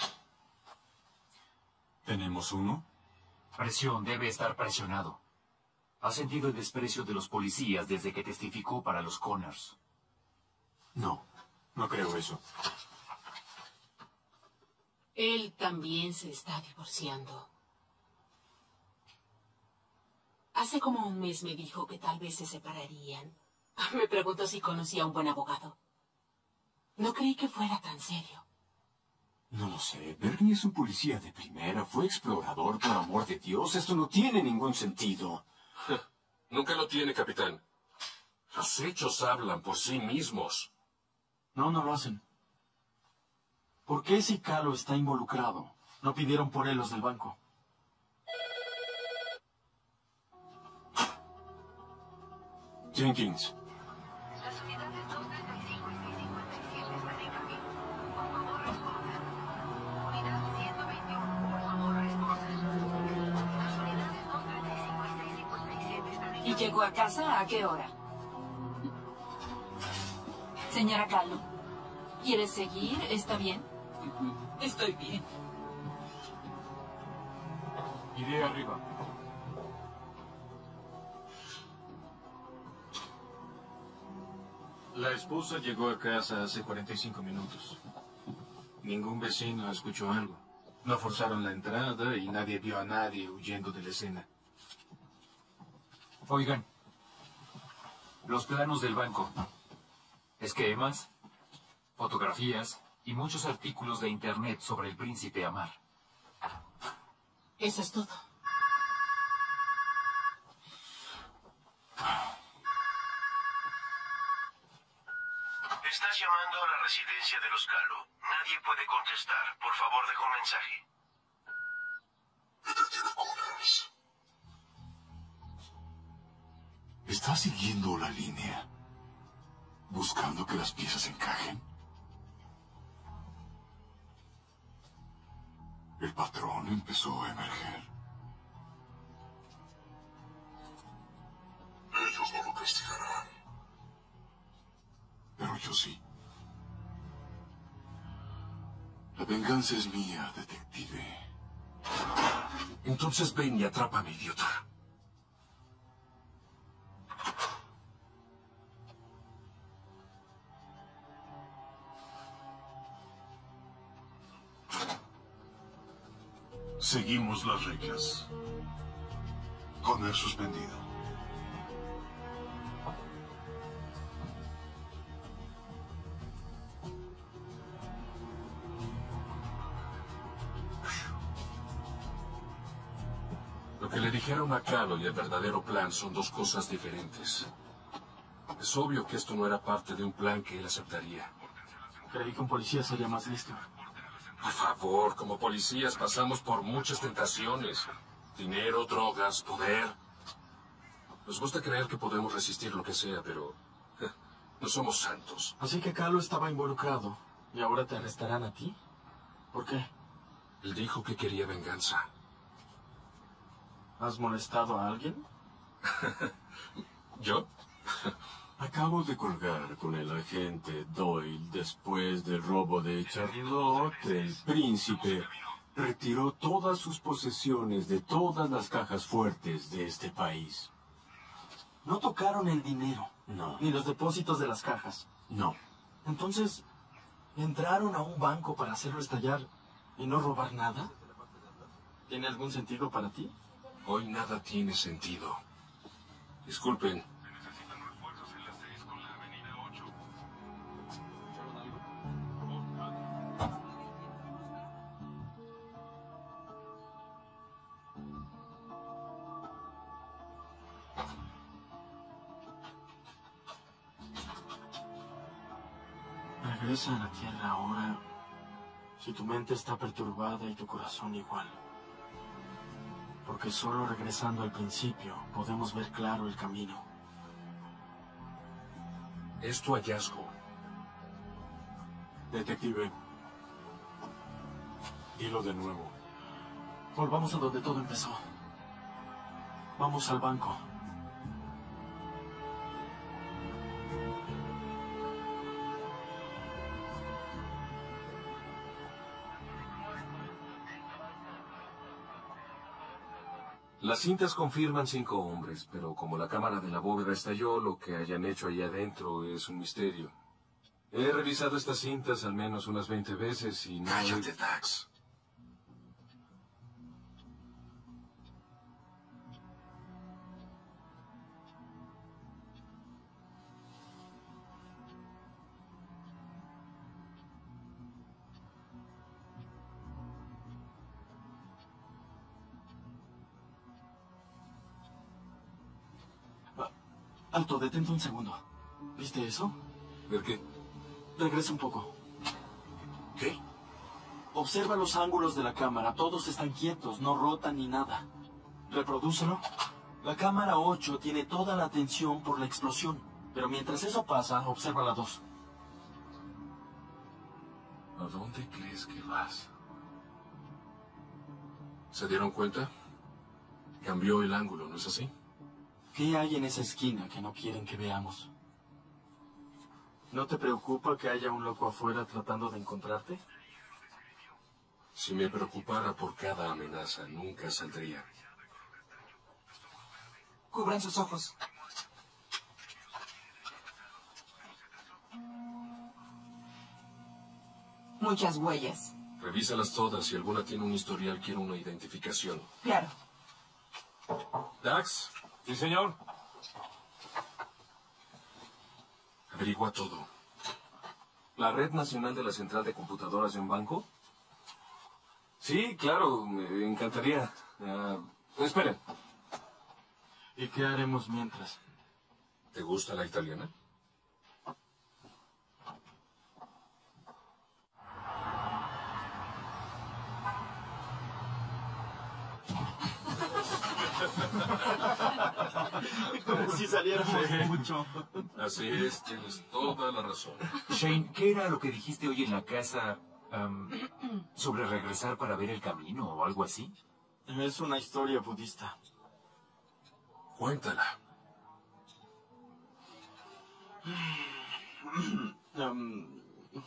¿Tenemos uno? Presión, debe estar presionado. Ha sentido el desprecio de los policías desde que testificó para los Connors. No, no creo eso. Él también se está divorciando. Hace como un mes me dijo que tal vez se separarían. Me preguntó si conocía a un buen abogado. No creí que fuera tan serio. No lo sé. Bernie es un policía de primera. Fue explorador, por amor de Dios. Esto no tiene ningún sentido. Nunca lo tiene, capitán. Los hechos hablan por sí mismos. No, no lo hacen. ¿Por qué si Calo está involucrado? No pidieron por él los del banco. Jenkins. Las unidades dos treinta y cinco y seis cincuenta y siete están en camino. Por favor, respondan. Unidad ciento veintiuno, por favor, respondan. Las unidades dos treinta y cinco y seis cincuenta y siete están en camino. ¿Y llegó a casa a qué hora? Señora Kahlo, ¿quieres seguir? ¿Está bien? Estoy bien. Iré arriba. La esposa llegó a casa hace cuarenta y cinco minutos. Ningún vecino escuchó algo. No forzaron la entrada y nadie vio a nadie huyendo de la escena. Oigan, los planos del banco, esquemas, fotografías y muchos artículos de internet sobre el príncipe Amar. Eso es todo. Estás llamando a la residencia de los Kahlo. Nadie puede contestar. Por favor, deja un mensaje. Detective Connors. ¿Está siguiendo la línea? ¿Buscando que las piezas encajen? El patrón empezó a emerger. Ellos no lo castigarán. Pero yo sí. La venganza es mía, detective. Entonces ven y atrápame, idiota. Seguimos las reglas. Connor suspendido. Lo que le dijeron a Kahlo y el verdadero plan son dos cosas diferentes. Es obvio que esto no era parte de un plan que él aceptaría. Creí que un policía sería más listo. Por favor, como policías pasamos por muchas tentaciones. Dinero, drogas, poder. Nos gusta creer que podemos resistir lo que sea, pero eh, no somos santos. Así que Kahlo estaba involucrado. ¿Y ahora te arrestarán a ti? ¿Por qué? Él dijo que quería venganza. ¿Has molestado a alguien? ¿Yo? Acabo de colgar con el agente Doyle después del robo de Charlotte. El príncipe retiró todas sus posesiones de todas las cajas fuertes de este país. No tocaron el dinero. No. Ni los depósitos de las cajas. No. Entonces, ¿entraron a un banco para hacerlo estallar y no robar nada? ¿Tiene algún sentido para ti? Hoy nada tiene sentido. Disculpen. Regresa a la tierra ahora, si tu mente está perturbada y tu corazón igual. Porque solo regresando al principio podemos ver claro el camino. Es tu hallazgo. Detective. Dilo de nuevo. Volvamos a donde todo empezó. Vamos al banco. Las cintas confirman cinco hombres, pero como la cámara de la bóveda estalló, lo que hayan hecho ahí adentro es un misterio. He revisado estas cintas al menos unas veinte veces y no... Cállate, Dax. Alto, detente un segundo. ¿Viste eso? ¿Ver qué? Regresa un poco. ¿Qué? Observa los ángulos de la cámara. Todos están quietos, no rotan ni nada. Reprodúcelo. La cámara ocho tiene toda la atención por la explosión, pero mientras eso pasa, observa la dos. ¿A dónde crees que vas? ¿Se dieron cuenta? Cambió el ángulo, ¿no es así? ¿Qué hay en esa esquina que no quieren que veamos? ¿No te preocupa que haya un loco afuera tratando de encontrarte? Si me preocupara por cada amenaza, nunca saldría. Cubran sus ojos. Muchas huellas. Revísalas todas. Si alguna tiene un historial, quiero una identificación. Claro. Dax. Sí, señor. Averigua todo. ¿La red nacional de la central de computadoras de un banco? Sí, claro, me encantaría. Uh, esperen. ¿Y qué haremos mientras? ¿Te gusta la italiana? Como si saliéramos Sí. mucho. Así es, tienes toda la razón. Shane, ¿qué era lo que dijiste hoy en la casa um, sobre regresar para ver el camino o algo así? Es una historia budista. Cuéntala. Um,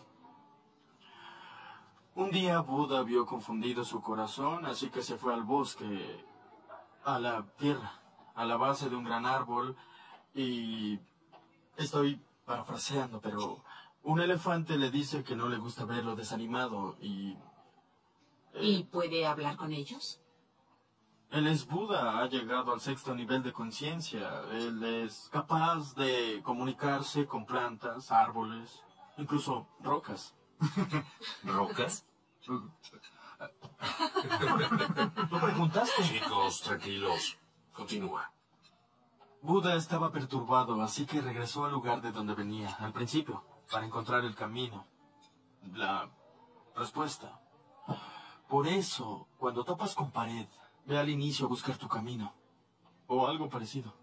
un día Buda vio confundido su corazón, así que se fue al bosque, a la tierra, a la base de un gran árbol, y estoy parafraseando, pero un elefante le dice que no le gusta verlo desanimado y... ¿Y puede hablar con ellos? Él es Buda, ha llegado al sexto nivel de conciencia. Él es capaz de comunicarse con plantas, árboles, incluso rocas. ¿Rocas? ¿Tú preguntaste? Chicos, tranquilos. Continúa. Buda estaba perturbado, así que regresó al lugar de donde venía, al principio, para encontrar el camino. La respuesta. Por eso, cuando topas con pared, ve al inicio a buscar tu camino. O algo parecido.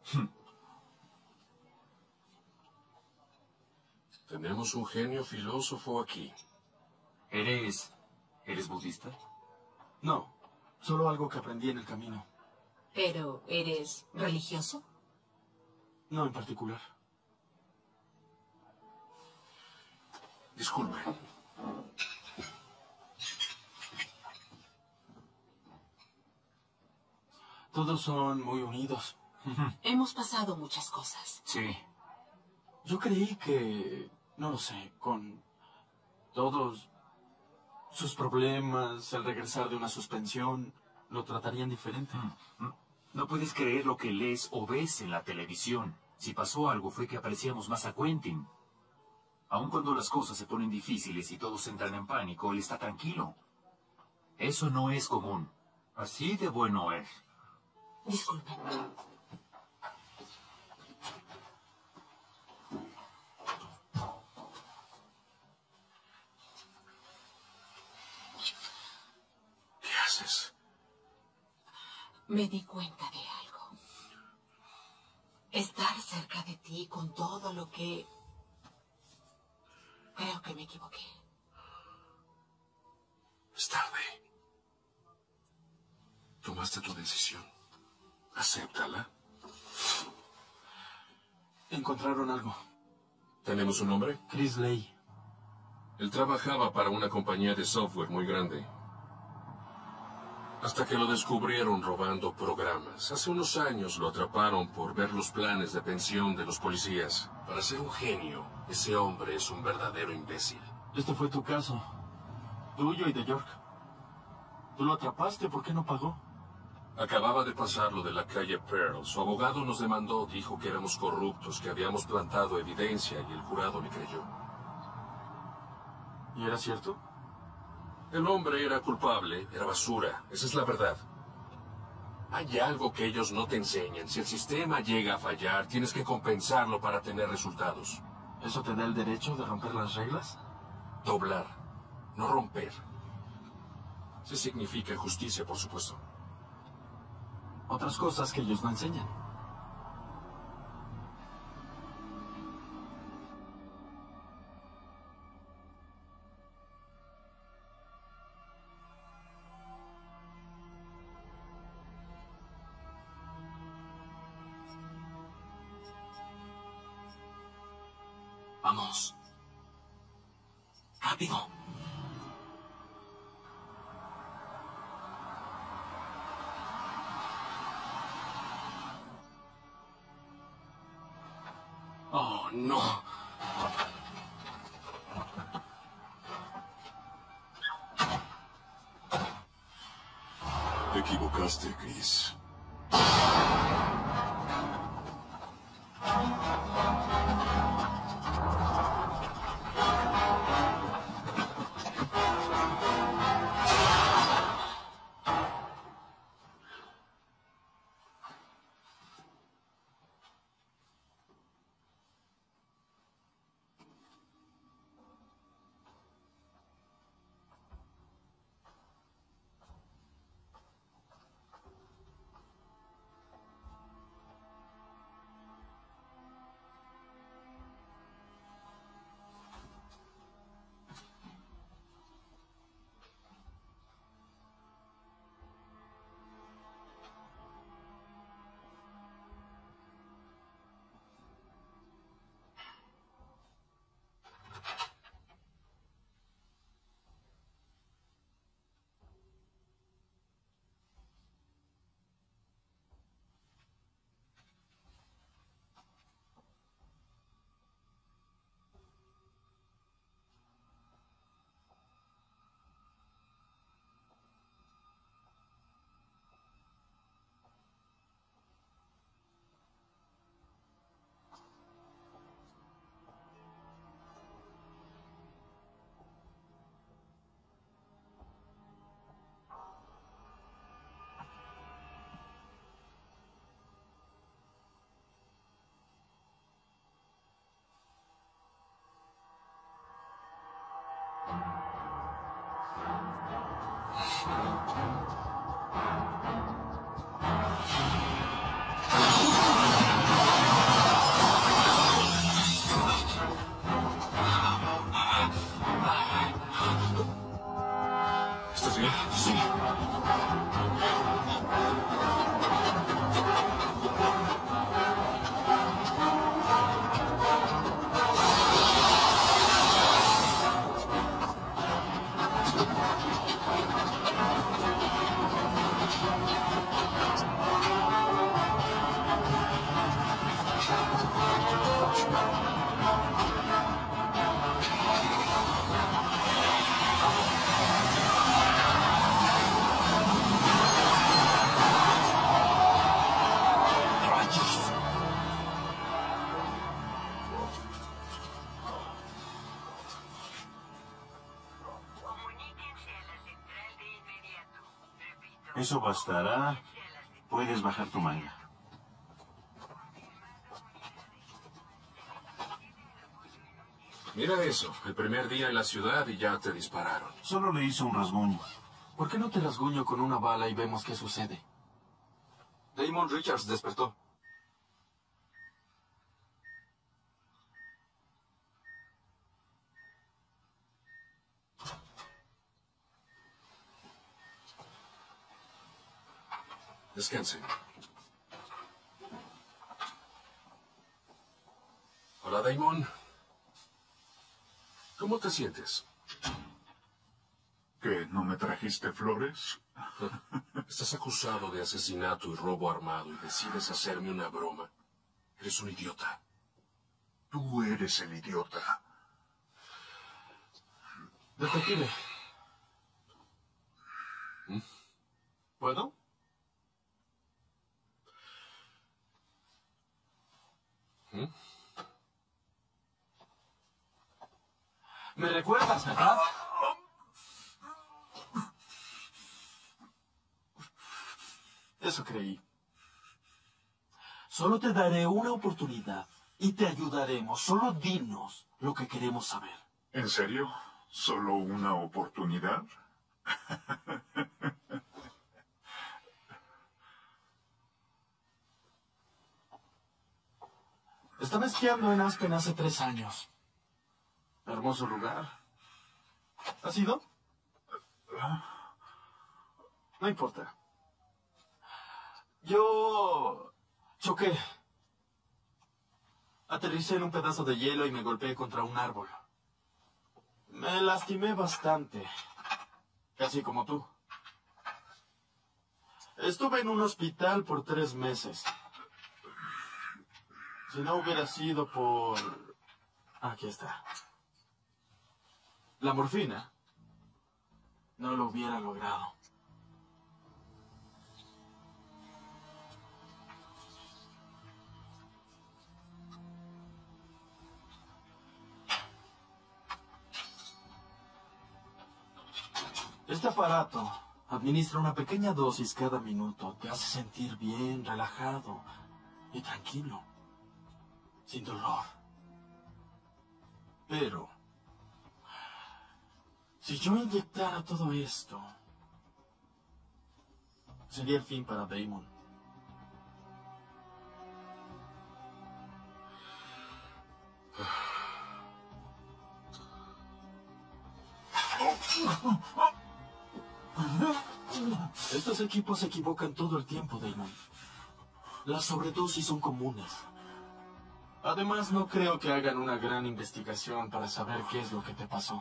Tenemos un genio filósofo aquí. ¿Eres... eres budista? No, solo algo que aprendí en el camino. ¿Pero eres religioso? No en particular. Disculpe. Todos son muy unidos. Hemos pasado muchas cosas. Sí. Yo creí que, no lo sé, con todos sus problemas, el regresar de una suspensión, lo tratarían diferente. No puedes creer lo que lees o ves en la televisión. Si pasó algo fue que apreciamos más a Quentin. Aun cuando las cosas se ponen difíciles y todos entran en pánico, él está tranquilo. Eso no es común. Así de bueno es. Disculpen. ¿Qué haces? Me di cuenta de algo. Estar cerca de ti con todo lo que... Creo que me equivoqué. Es tarde. Tomaste tu decisión. Acéptala. Encontraron algo. ¿Tenemos un nombre? Chris Lay. Él trabajaba para una compañía de software muy grande. Hasta que lo descubrieron robando programas. Hace unos años lo atraparon por ver los planes de pensión de los policías. Para ser un genio, ese hombre es un verdadero imbécil. Este fue tu caso. Tuyo y de York. Tú lo atrapaste, ¿por qué no pagó? Acababa de pasarlo de la calle Pearl. Su abogado nos demandó, dijo que éramos corruptos, que habíamos plantado evidencia y el jurado le creyó. ¿Y era cierto? El hombre era culpable, era basura. Esa es la verdad. Hay algo que ellos no te enseñan. Si el sistema llega a fallar, tienes que compensarlo para tener resultados. ¿Eso te da el derecho de romper las reglas? Doblar, no romper. Sí significa justicia, por supuesto. Otras cosas que ellos no enseñan. Vamos. Rápido. Oh, no. Te equivocaste, Chris. ¿Estás bien? Sí. Eso bastará. Puedes bajar tu manga. Mira eso, el primer día en la ciudad y ya te dispararon. Solo le hizo un rasguño. ¿Por qué no te rasguño con una bala y vemos qué sucede? Damon Richards despertó. Descansen. Hola, Damon. ¿Cómo te sientes? ¿Qué? ¿No me trajiste flores? Estás acusado de asesinato y robo armado y decides hacerme una broma. Eres un idiota. Tú eres el idiota. Detective. ¿Mm? ¿Puedo? ¿Mm? ¿Me recuerdas, verdad? Eso creí. Solo te daré una oportunidad y te ayudaremos. Solo dinos lo que queremos saber. ¿En serio? ¿Solo una oportunidad? Estaba esquiando en Aspen hace tres años. Hermoso lugar. ¿Has ido? No importa. Yo choqué. Aterricé en un pedazo de hielo y me golpeé contra un árbol. Me lastimé bastante. Casi como tú. Estuve en un hospital por tres meses. Si no hubiera sido por... Aquí está. La morfina. No lo hubiera logrado. Este aparato administra una pequeña dosis cada minuto. Te hace sentir bien, relajado y tranquilo. Sin dolor. Pero, si yo inyectara todo esto, sería el fin para Damon. Estos equipos se equivocan todo el tiempo, Damon. Las sobredosis son comunes. Además, no creo que hagan una gran investigación para saber qué es lo que te pasó.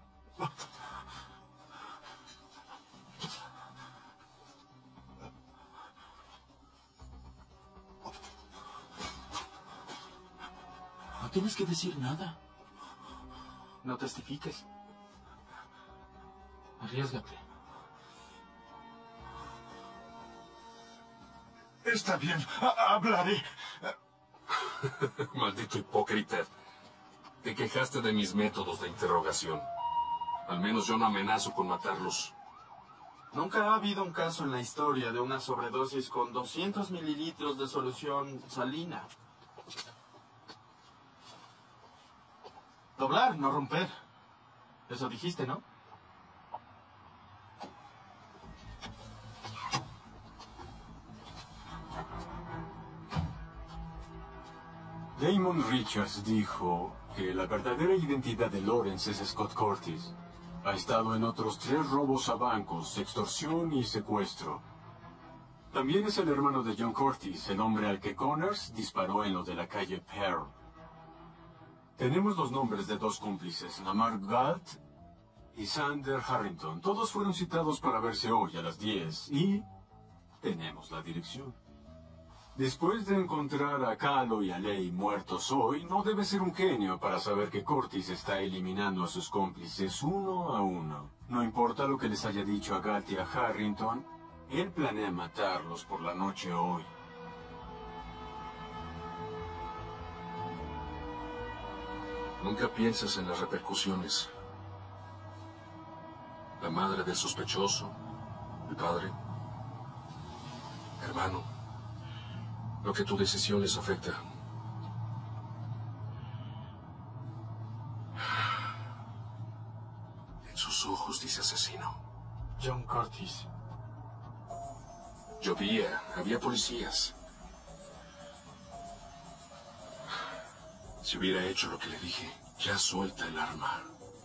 No tienes que decir nada. No testifiques. Arriésgate. Está bien, ha- hablaré. Maldito hipócrita. Te quejaste de mis métodos de interrogación. Al menos yo no amenazo con matarlos. Nunca ha habido un caso en la historia de una sobredosis con doscientos mililitros de solución salina. Doblar, no romper. Eso dijiste, ¿no? Damon Richards dijo que la verdadera identidad de Lawrence es Scott Curtis. Ha estado en otros tres robos a bancos, extorsión y secuestro. También es el hermano de John Curtis, el hombre al que Connors disparó en lo de la calle Pearl. Tenemos los nombres de dos cómplices, Lamar Galt y Sander Harrington. Todos fueron citados para verse hoy a las diez y tenemos la dirección. Después de encontrar a Kahlo y a Ley muertos hoy, no debe ser un genio para saber que Curtis está eliminando a sus cómplices uno a uno. No importa lo que les haya dicho a Galt y a Harrington, él planea matarlos por la noche hoy. Nunca piensas en las repercusiones. La madre del sospechoso, el padre, hermano. Lo que tu decisión les afecta. En sus ojos dice asesino. John Curtis. Llovía, había policías. Si hubiera hecho lo que le dije, ya suelta el arma.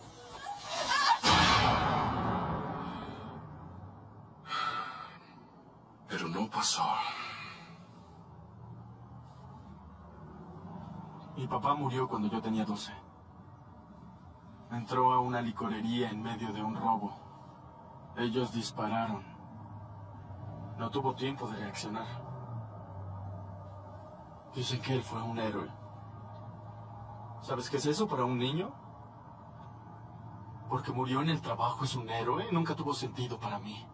Pero no pasó. Mi papá murió cuando yo tenía doce. Entró a una licorería en medio de un robo. Ellos dispararon. No tuvo tiempo de reaccionar. Dicen que él fue un héroe. ¿Sabes qué es eso para un niño? Porque murió en el trabajo es un héroe. Nunca tuvo sentido para mí.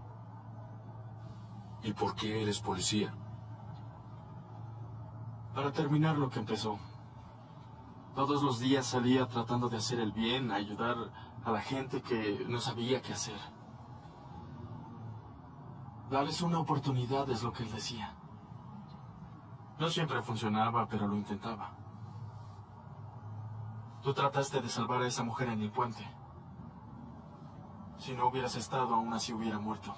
¿Y por qué eres policía? Para terminar lo que empezó. Todos los días salía tratando de hacer el bien, ayudar a la gente que no sabía qué hacer. Darles una oportunidad es lo que él decía. No siempre funcionaba, pero lo intentaba. Tú trataste de salvar a esa mujer en el puente. Si no hubieras estado, aún así hubiera muerto.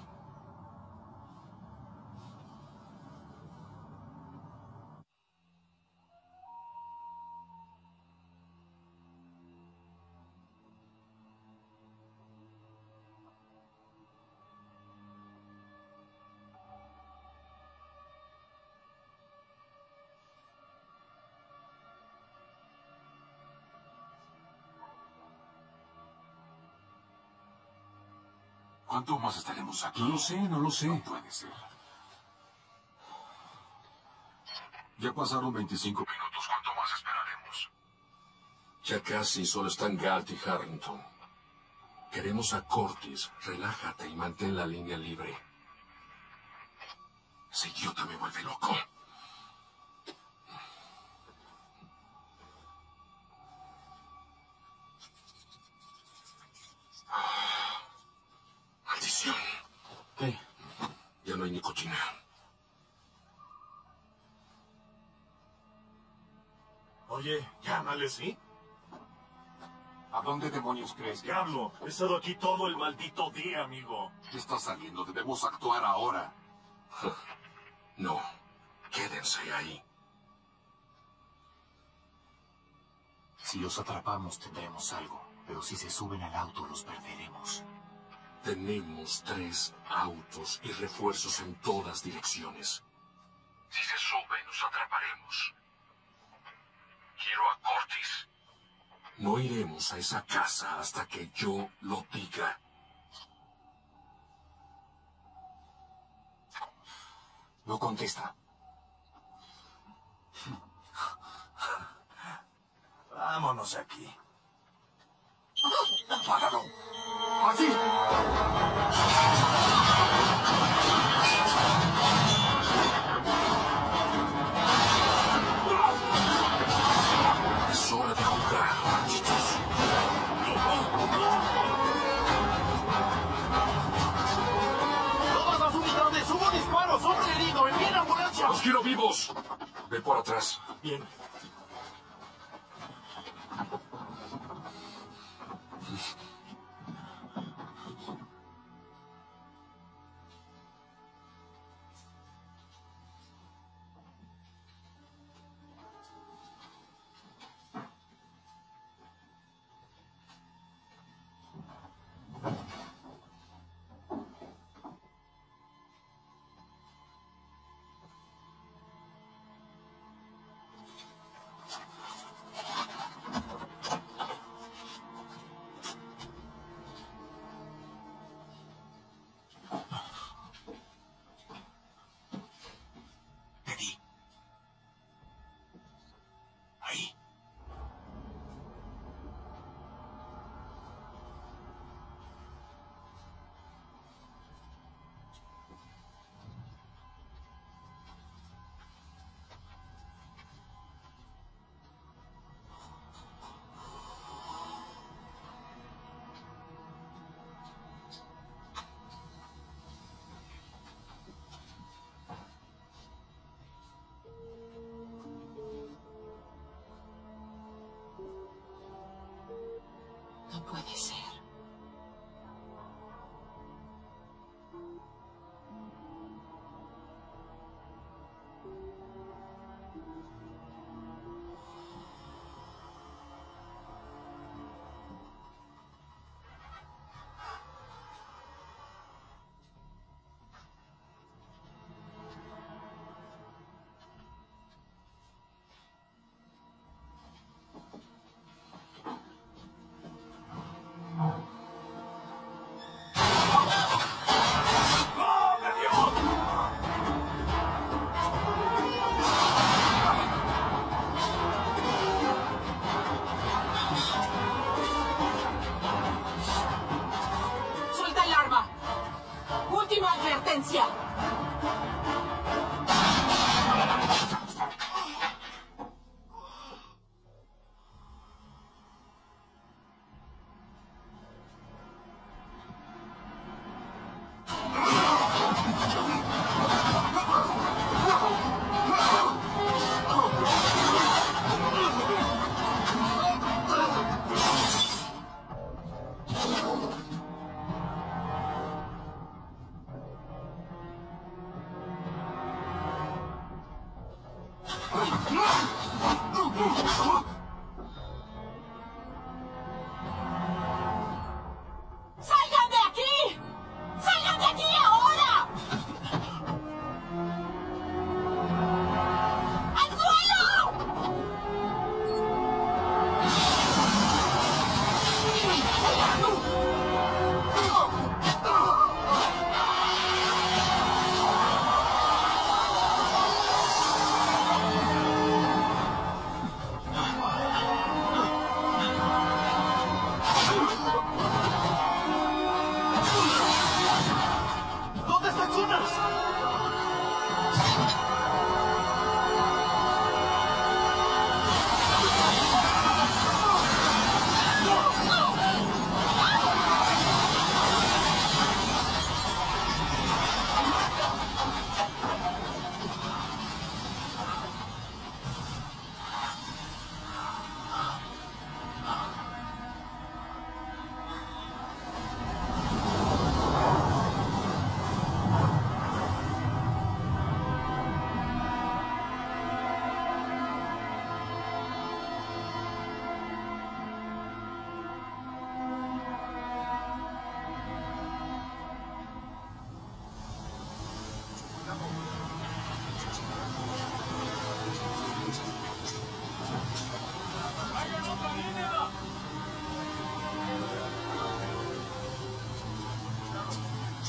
¿Cuánto más estaremos aquí? No lo sé, no lo sé. No puede ser. Ya pasaron veinticinco minutos. ¿Cuánto más esperaremos? Ya casi solo están Galt y Harrington. Queremos a Curtis. Relájate y mantén la línea libre. Ese idiota me vuelve loco. Maldición. ¿Qué? Ya no hay nicotina. Oye, llámale, ¿sí? ¿A dónde demonios crees que...? Diablo, he estado aquí todo el maldito día, amigo. ¿Qué está saliendo? Debemos actuar ahora. No, quédense ahí. Si los atrapamos tendremos algo, pero si se suben al auto los perderemos. Tenemos tres autos y refuerzos en todas direcciones. Si se suben, nos atraparemos. Quiero a Curtis. No iremos a esa casa hasta que yo lo diga. No contesta. Vámonos aquí. ¡Páralo! ¡Así! Es hora de jugar, malditos. ¡Todas las unidades! ¡Hubo disparos! ¡Hombre herido! ¡Envíen ambulancia! ¡Los quiero vivos! Ve por atrás. Bien. No puede ser. ¡Suelta el arma! ¡Última advertencia! ¡Salgan de aquí! ¡Salgan de aquí ahora! ¡Al suelo!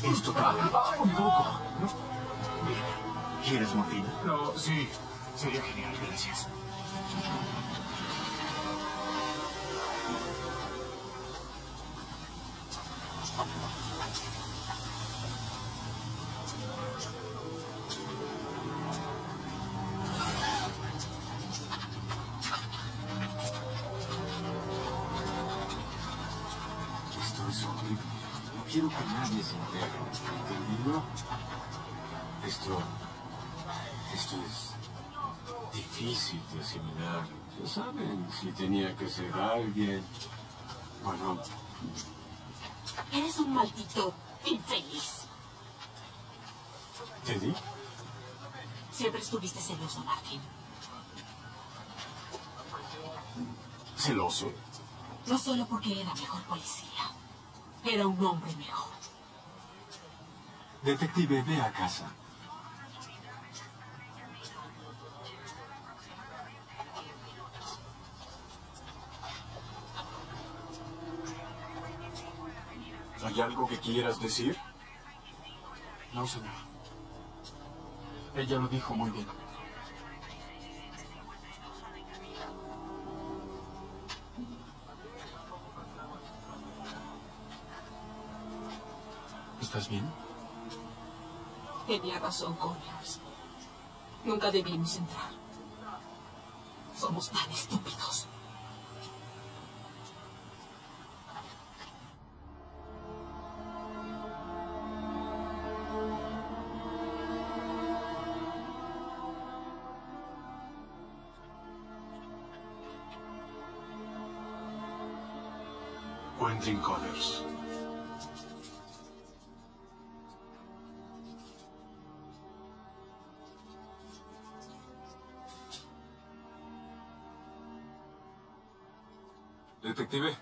Esto te duele. Un poco. Bien. ¿Quieres morfina? No, sí. Sería genial, gracias. Esto es horrible. No quiero que nadie se entere. ¿Entendido? Esto... Esto es... difícil de asimilar. Ya saben, si tenía que ser alguien... Bueno... Eres un maldito infeliz. ¿Teddy? Siempre estuviste celoso, Martin. ¿Celoso? No solo porque era mejor policía. Era un hombre mejor. Detective, ve a casa. ¿Hay algo que quieras decir? No, señor. Ella lo dijo muy bien. ¿Estás bien? Tenía razón, Connors. Nunca debimos entrar. Somos tan estúpidos. Quentin Connors. Detective,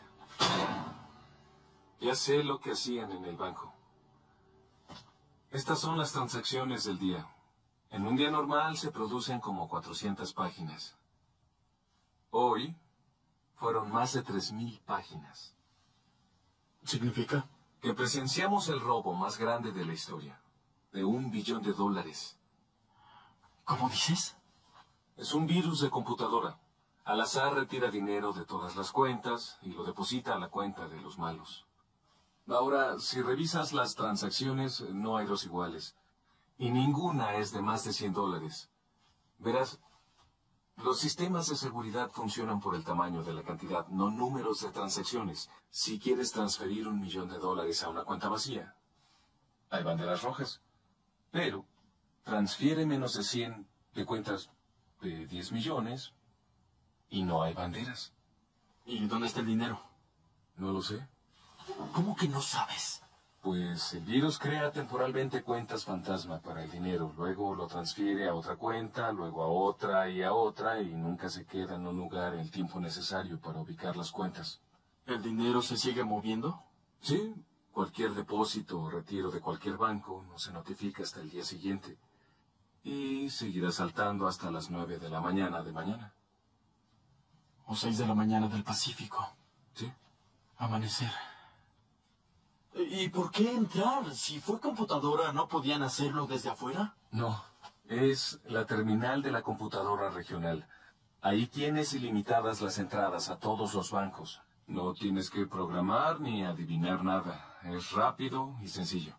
ya sé lo que hacían en el banco. Estas son las transacciones del día. En un día normal se producen como cuatrocientas páginas. Hoy fueron más de tres mil páginas. ¿Significa? Que presenciamos el robo más grande de la historia. De un billón de dólares. ¿Cómo dices? Es un virus de computadora. Al azar retira dinero de todas las cuentas y lo deposita a la cuenta de los malos. Ahora, si revisas las transacciones, no hay dos iguales. Y ninguna es de más de cien dólares. Verás, los sistemas de seguridad funcionan por el tamaño de la cantidad, no números de transacciones. Si quieres transferir un millón de dólares a una cuenta vacía, hay banderas rojas. Pero, transfiere menos de cien de cuentas de diez millones... y no hay banderas. ¿Y dónde está el dinero? No lo sé. ¿Cómo que no sabes? Pues el virus crea temporalmente cuentas fantasma para el dinero. Luego lo transfiere a otra cuenta, luego a otra y a otra, y nunca se queda en un lugar el tiempo necesario para ubicar las cuentas. ¿El dinero se sigue moviendo? Sí. Cualquier depósito o retiro de cualquier banco no se notifica hasta el día siguiente. Y seguirá saltando hasta las nueve de la mañana de mañana. O seis de la mañana del Pacífico. Sí. Amanecer. ¿Y por qué entrar? Si fue computadora, ¿no podían hacerlo desde afuera? No. Es la terminal de la computadora regional. Ahí tienes ilimitadas las entradas a todos los bancos. No tienes que programar ni adivinar nada. Es rápido y sencillo.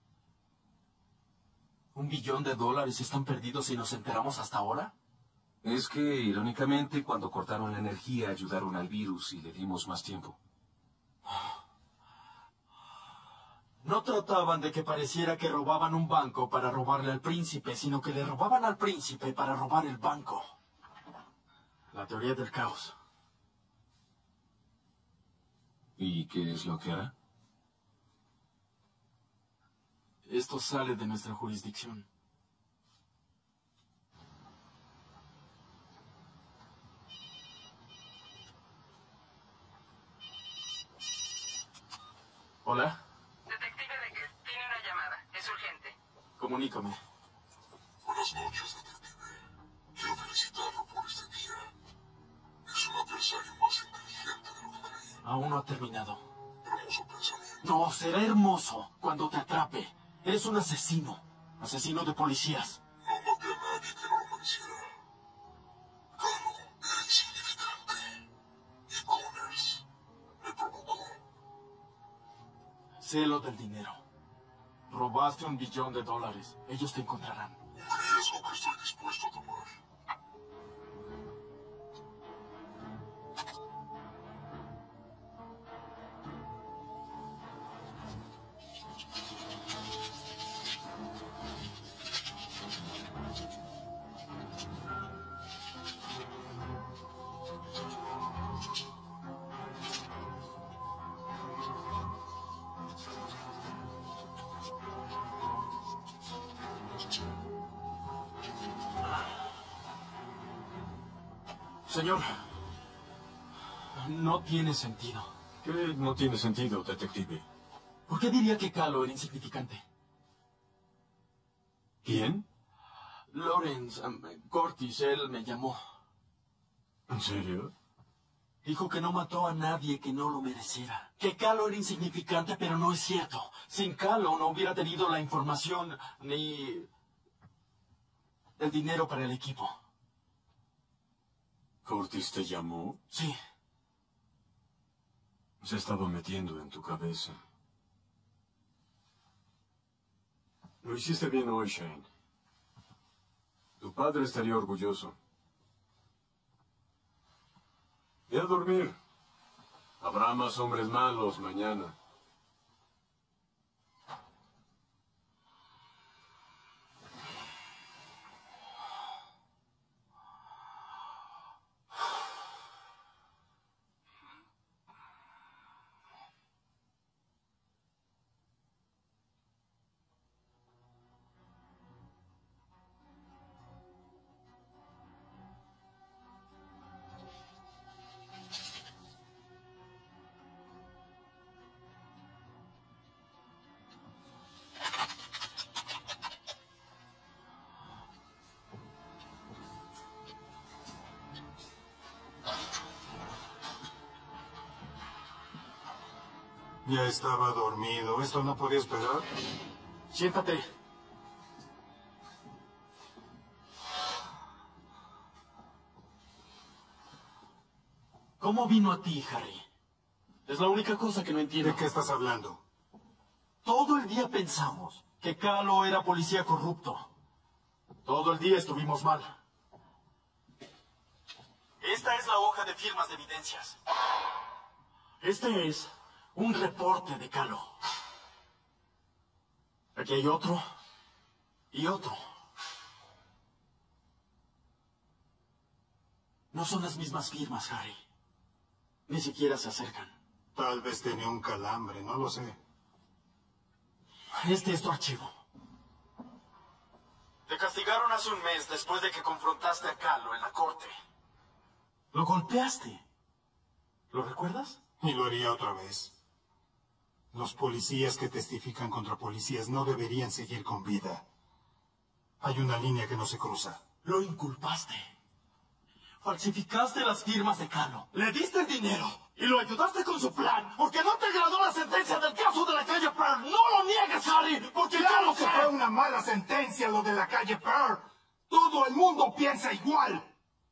¿Un billón de dólares están perdidos y nos enteramos hasta ahora? Es que, irónicamente, cuando cortaron la energía, ayudaron al virus y le dimos más tiempo. No trataban de que pareciera que robaban un banco para robarle al príncipe, sino que le robaban al príncipe para robar el banco. La teoría del caos. ¿Y qué es lo que hará? Esto sale de nuestra jurisdicción. ¿Hola? Detective Becker, tiene una llamada. Es urgente. Comunícame. Buenas noches, detective. Quiero felicitarlo por este día. Es un adversario más inteligente de lo que creí. Aún no ha terminado. Hermoso pensamiento. No, será hermoso cuando te atrape. Eres un asesino. Asesino de policías. No maté a nadie que no lo mereciera. Calo era insignificante. Y Connors me provocó. Sé lo del dinero. Robaste un billón de dólares. Ellos te encontrarán. Un riesgo que estoy dispuesto a tomar. Señor, no tiene sentido. ¿Qué no tiene sentido, detective? ¿Por qué diría que Calo era insignificante? ¿Quién? Lawrence um, Curtis, él me llamó. ¿En serio? Dijo que no mató a nadie que no lo mereciera. Que Calo era insignificante, pero no es cierto. Sin Calo no hubiera tenido la información ni el dinero para el equipo. ¿Curtis te llamó? Sí. Se estaba metiendo en tu cabeza. Lo hiciste bien hoy, Shane. Tu padre estaría orgulloso. Ve a dormir. Habrá más hombres malos mañana. Ya estaba dormido. ¿Esto no podía esperar? Siéntate. ¿Cómo vino a ti, Harry? Es la única cosa que no entiendo. ¿De qué estás hablando? Todo el día pensamos que Calo era policía corrupto. Todo el día estuvimos mal. Esta es la hoja de firmas de evidencias. Este es un reporte de Calo. Aquí hay otro y otro. No son las mismas firmas, Harry. Ni siquiera se acercan. Tal vez tenía un calambre, no lo sé. Este es tu archivo. Te castigaron hace un mes después de que confrontaste a Calo en la corte. Lo golpeaste. ¿Lo recuerdas? Y lo haría otra vez. Los policías que testifican contra policías no deberían seguir con vida. Hay una línea que no se cruza. Lo inculpaste. Falsificaste las firmas de Calo. Le diste el dinero y lo ayudaste con su plan. Porque no te agradó la sentencia del caso de la calle Pearl. No lo niegues, Harry. Porque ¡Claro yo que lo sé! fue una mala sentencia lo de la calle Pearl! Todo el mundo piensa igual.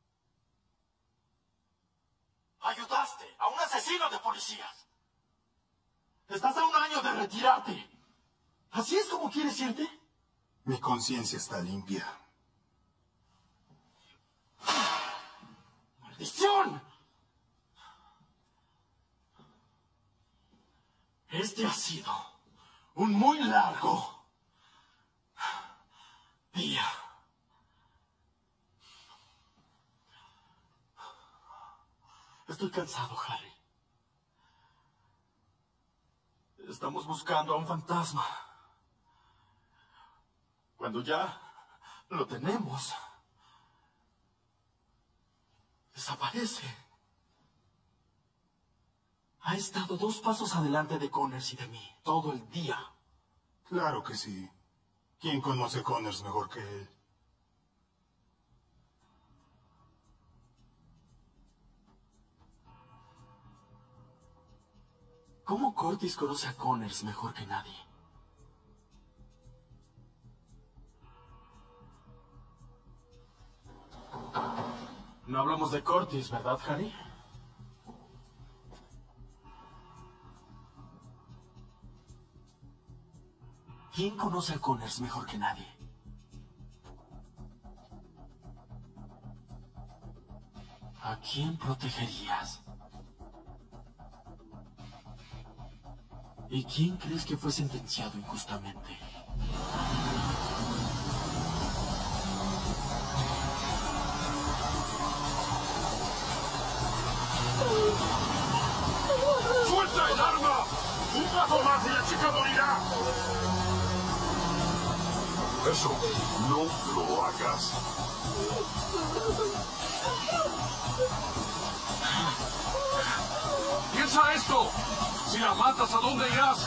Ayudaste a un asesino de policías. Estás a un año de retirarte. ¿Así es como quieres irte? Mi conciencia está limpia. ¡Maldición! Este ha sido un muy largo día. Estoy cansado, Harry. Estamos buscando a un fantasma. Cuando ya lo tenemos, desaparece. Ha estado dos pasos adelante de Connors y de mí, todo el día. Claro que sí. ¿Quién conoce a Connors mejor que él? ¿Cómo Curtis conoce a Connors mejor que nadie? No hablamos de Curtis, ¿verdad, Harry? ¿Quién conoce a Connors mejor que nadie? ¿A quién protegerías? ¿Y quién crees que fue sentenciado injustamente? ¡Suelta el arma! ¡Un paso más y la chica morirá! Eso, no lo hagas. ¡Piensa esto! Si la matas, ¿a dónde irás?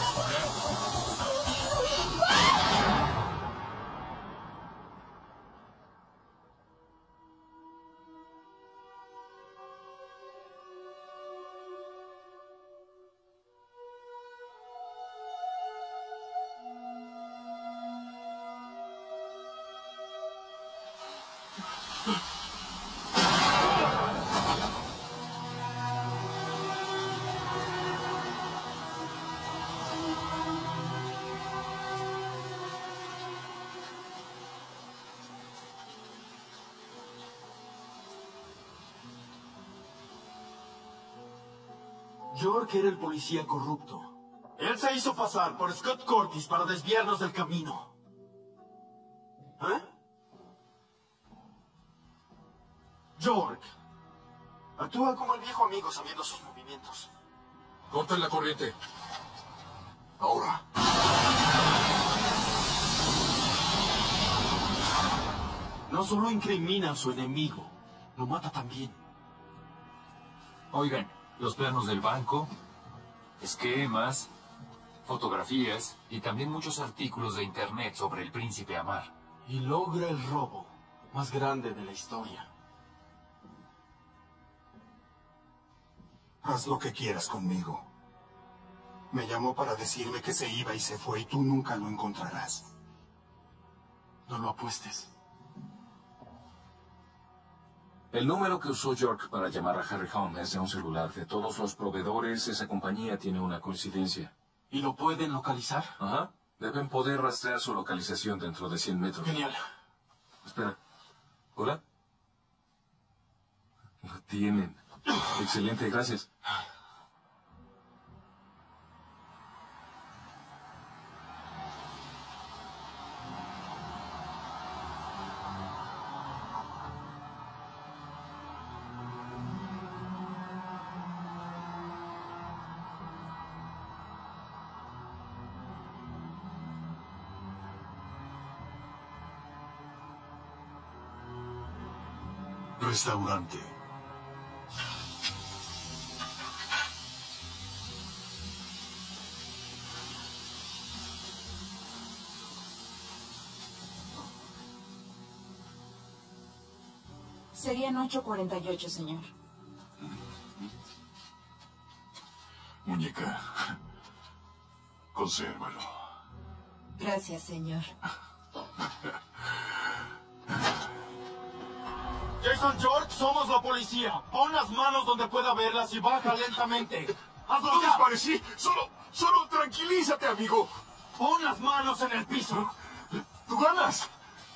York era el policía corrupto. Él se hizo pasar por Scott Curtis para desviarnos del camino. ¿Eh? York. Actúa como el viejo amigo sabiendo sus movimientos. Corten la corriente. Ahora. No solo incrimina a su enemigo, lo mata también. Oigan, los planos del banco, esquemas, fotografías y también muchos artículos de internet sobre el príncipe Amar. Y logra el robo más grande de la historia. Haz lo que quieras conmigo. Me llamó para decirme que se iba y se fue y tú nunca lo encontrarás. No lo apuestes. El número que usó York para llamar a Harry Home es de un celular. De todos los proveedores, esa compañía tiene una coincidencia. ¿Y lo pueden localizar? Ajá. Deben poder rastrear su localización dentro de cien metros. Genial. Espera. ¿Hola? Lo tienen. Excelente, gracias. Restaurante. Serían ocho cuarenta y ocho, señor. Muñeca, consérvalo. Gracias, señor. Jason George, somos la policía. Pon las manos donde pueda verlas y baja lentamente. ¡Hazlo ¡No ya! dispares! ¡Solo, solo tranquilízate, amigo! Pon las manos en el piso. ¡Tú ganas!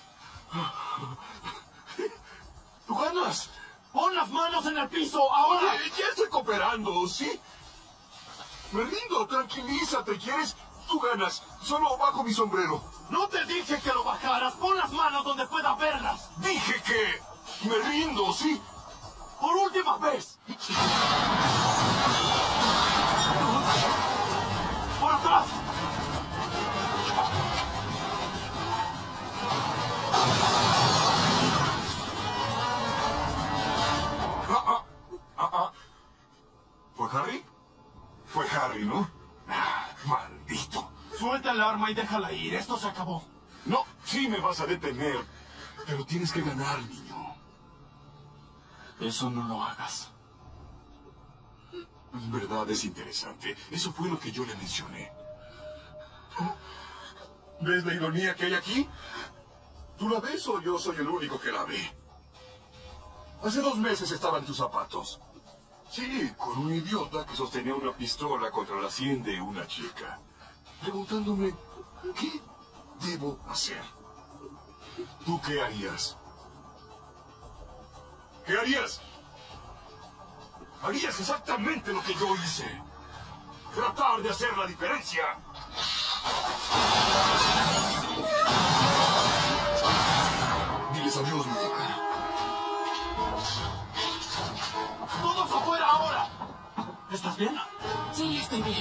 ¡Tú ganas! Pon las manos en el piso, ahora. Oye, ya estoy cooperando, ¿sí? Me rindo, tranquilízate, ¿quieres? Tú ganas, solo bajo mi sombrero. No te dije que lo bajaras. Pon las manos donde pueda verlas. Dije que me rindo, ¿sí? Por última vez. Por atrás. Ah, ah, ah, ¿Fue Harry? Fue Harry, ¿no? Ah, maldito. Suelta el arma y déjala ir. Esto se acabó. No, sí me vas a detener. Pero tienes que ganar, niño. Eso no lo hagas. ¿Verdad? Es interesante. Eso fue lo que yo le mencioné. ¿Ves la ironía que hay aquí? ¿Tú la ves o yo soy el único que la ve? Hace dos meses estaba en tus zapatos. Sí, con un idiota que sostenía una pistola contra la sien de una chica, preguntándome, ¿qué debo hacer? ¿Tú qué harías? ¿Qué harías? Harías exactamente lo que yo hice. Tratar de hacer la diferencia. Diles adiós, muñeca. ¡Todos afuera ahora! ¿Estás bien? Sí, estoy bien.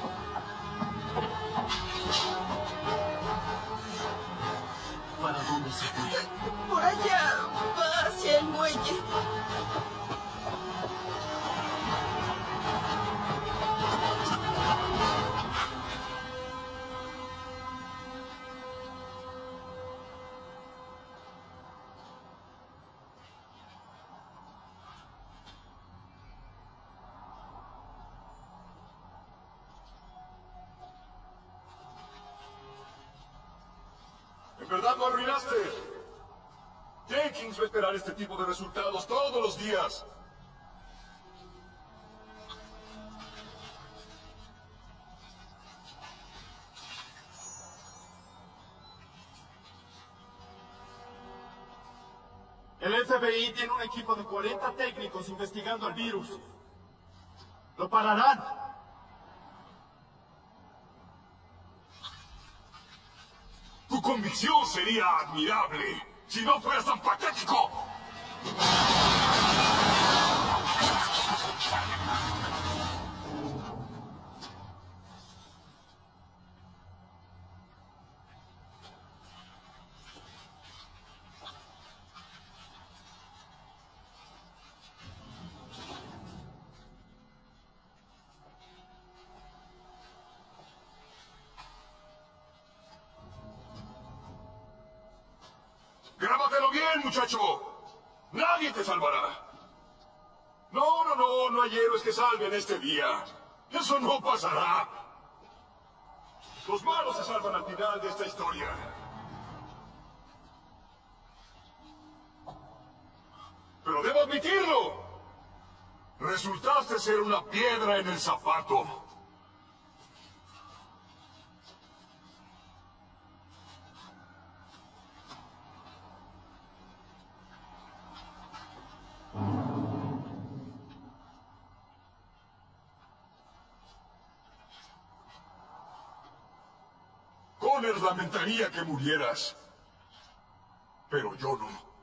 ¿Para dónde se fue? Por allá, va hacia el muelle. ¿En verdad lo arruinaste? Jenkins va a esperar este tipo de resultados todos los días. El F B I tiene un equipo de cuarenta técnicos investigando el virus. ¿Lo pararán? Tu convicción sería admirable si no fueras tan patético. Grábatelo bien, muchacho. Nadie te salvará. No, no, no, no hay héroes que salven este día. Eso no pasará. Los malos se salvan al final de esta historia. Pero debo admitirlo. Resultaste ser una piedra en el zapato. Connors lamentaría que murieras, pero yo no.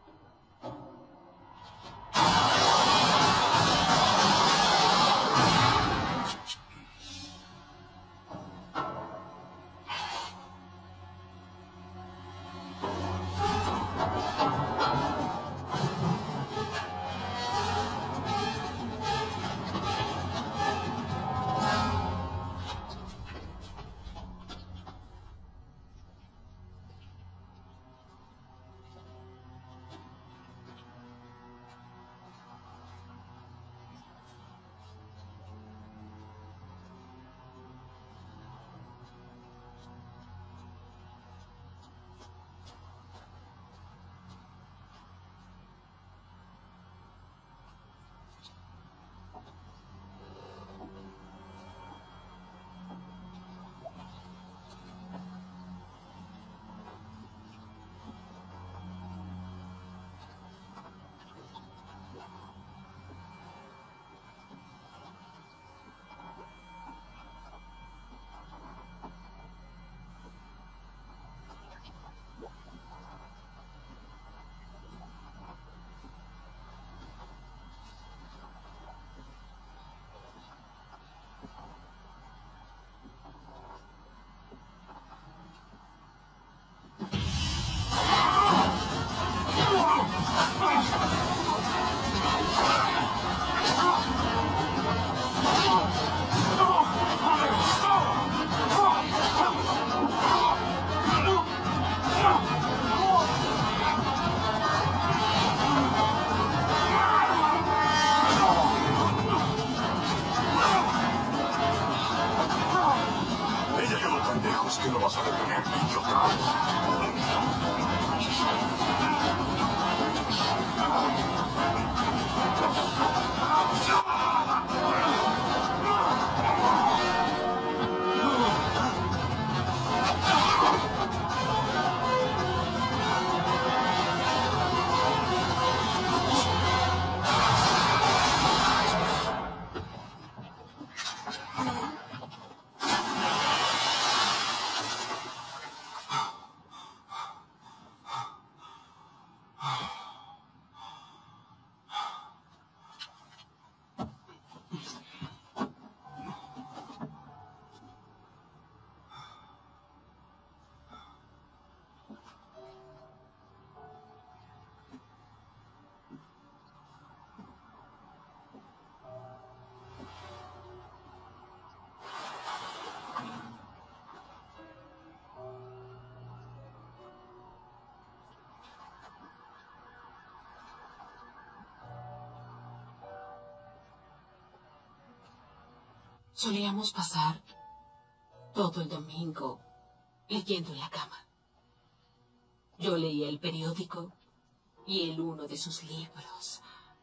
Solíamos pasar todo el domingo leyendo en la cama. Yo leía el periódico y él uno de sus libros.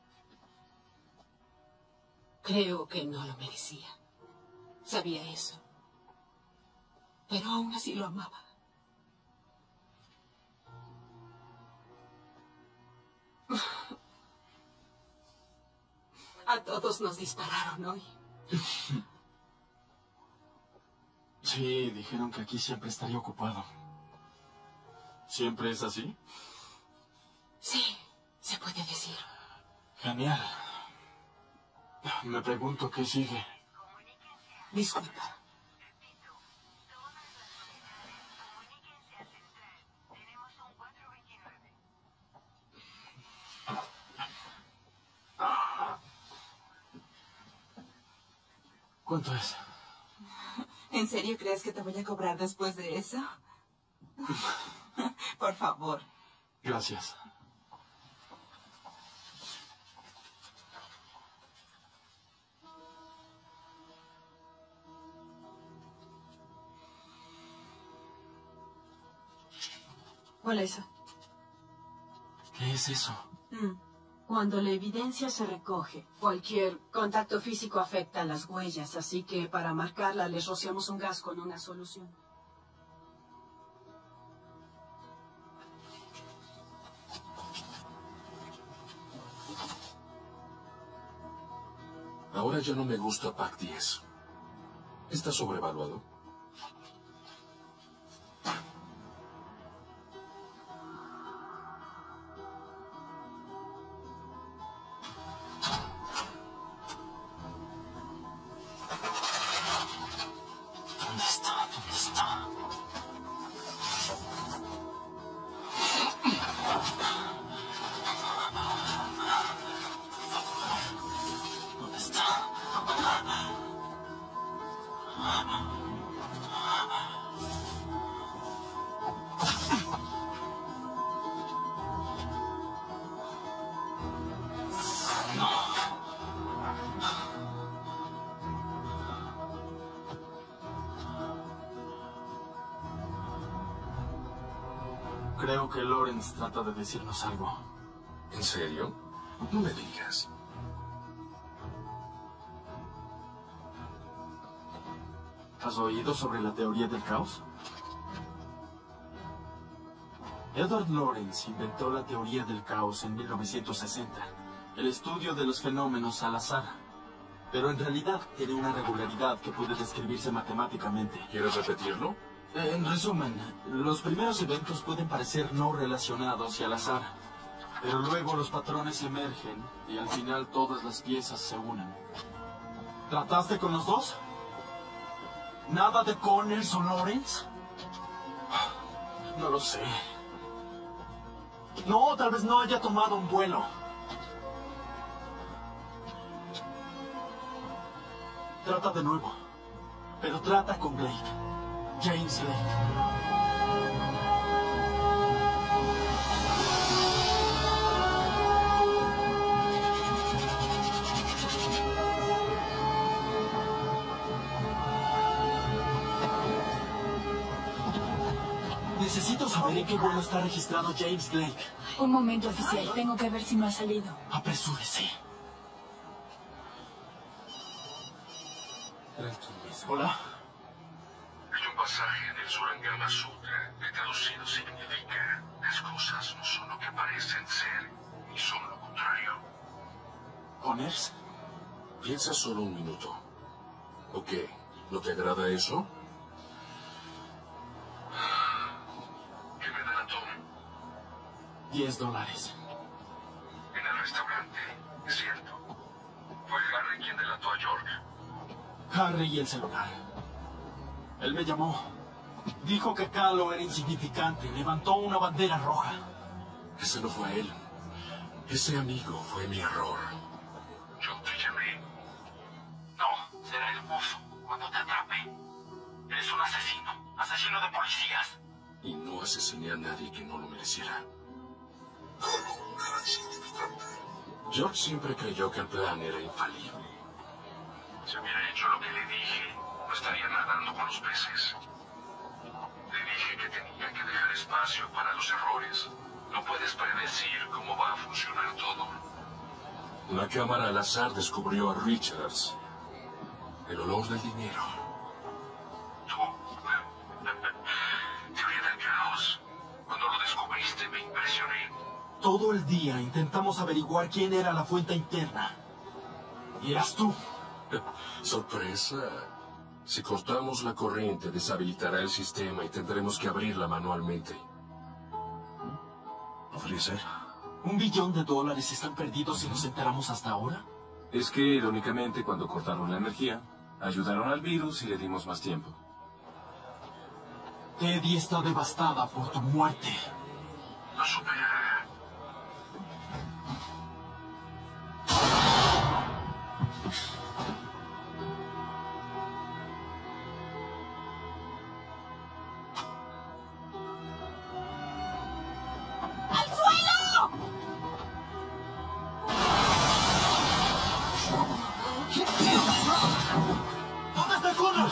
Creo que no lo merecía. Sabía eso. Pero aún así lo amaba. A todos nos dispararon hoy. Sí, dijeron que aquí siempre estaría ocupado. ¿Siempre es así? Sí, se puede decir. Genial. Me pregunto qué sigue. Disculpa. ¿Cuánto es? ¿En serio crees que te voy a cobrar después de eso? Por favor. Gracias. Hola, eso. ¿Qué es eso? Mm. Cuando la evidencia se recoge, cualquier contacto físico afecta a las huellas, así que para marcarla les rociamos un gas con una solución. Ahora ya no me gusta Pac diez. ¿Está sobrevaluado? ¿Dónde está? ¿Dónde está? ¿Dónde está? Creo que Lawrence trata de decirnos algo. ¿En serio? No me digas. ¿Has oído sobre la teoría del caos? Edward Lawrence inventó la teoría del caos en mil novecientos sesenta, el estudio de los fenómenos al azar. Pero en realidad tiene una regularidad que puede describirse matemáticamente. ¿Quieres repetirlo? En resumen, los primeros eventos pueden parecer no relacionados y al azar, pero luego los patrones emergen y al final todas las piezas se unen. ¿Trataste con los dos? ¿Nada de Connors o Lawrence? No lo sé. No, tal vez no haya tomado un vuelo. Trata de nuevo, pero trata con Blake. James Blake. Necesito saber en qué vuelo está registrado James Blake. Un momento, oficial. Tengo que ver si no ha salido. Apresúrese. Hola. Hay un pasaje en el Surangama Sutra que traducido significa: las cosas no son lo que parecen ser, ni son lo contrario. ¿Connors? Piensa solo un minuto. ¿Ok? ¿No te agrada eso? ¿Qué me delató? Diez dólares. En el restaurante, es cierto. Fue Harry quien delató a York. Harry y el celular. Él me llamó. Dijo que Kahlo era insignificante. Levantó una bandera roja. Ese no fue él. Ese amigo fue mi error. Yo te llamé. No, será el buzo cuando te atrape. Eres un asesino. Asesino de policías. Y no asesiné a nadie que no lo mereciera. Kahlo era insignificante. George siempre creyó que el plan era infalible. Se hubiera hecho hecho lo que le dije, no estaría nadando con los peces. Le dije que tenía que dejar espacio para los errores. No puedes predecir cómo va a funcionar todo. La cámara al azar descubrió a Richards. El olor del dinero. Tú. Teoría del caos. Cuando lo descubriste me impresioné. Todo el día intentamos averiguar quién era la fuente interna. Y eras tú. Sorpresa. Si cortamos la corriente, deshabilitará el sistema y tendremos que abrirla manualmente. ¿Podría ser? ¿Un billón de dólares están perdidos si nos enteramos hasta ahora? Es que, irónicamente, cuando cortaron la energía, ayudaron al virus y le dimos más tiempo. Teddy está devastada por tu muerte. Lo superará. ¡Al suelo! ¿Dónde está Connor?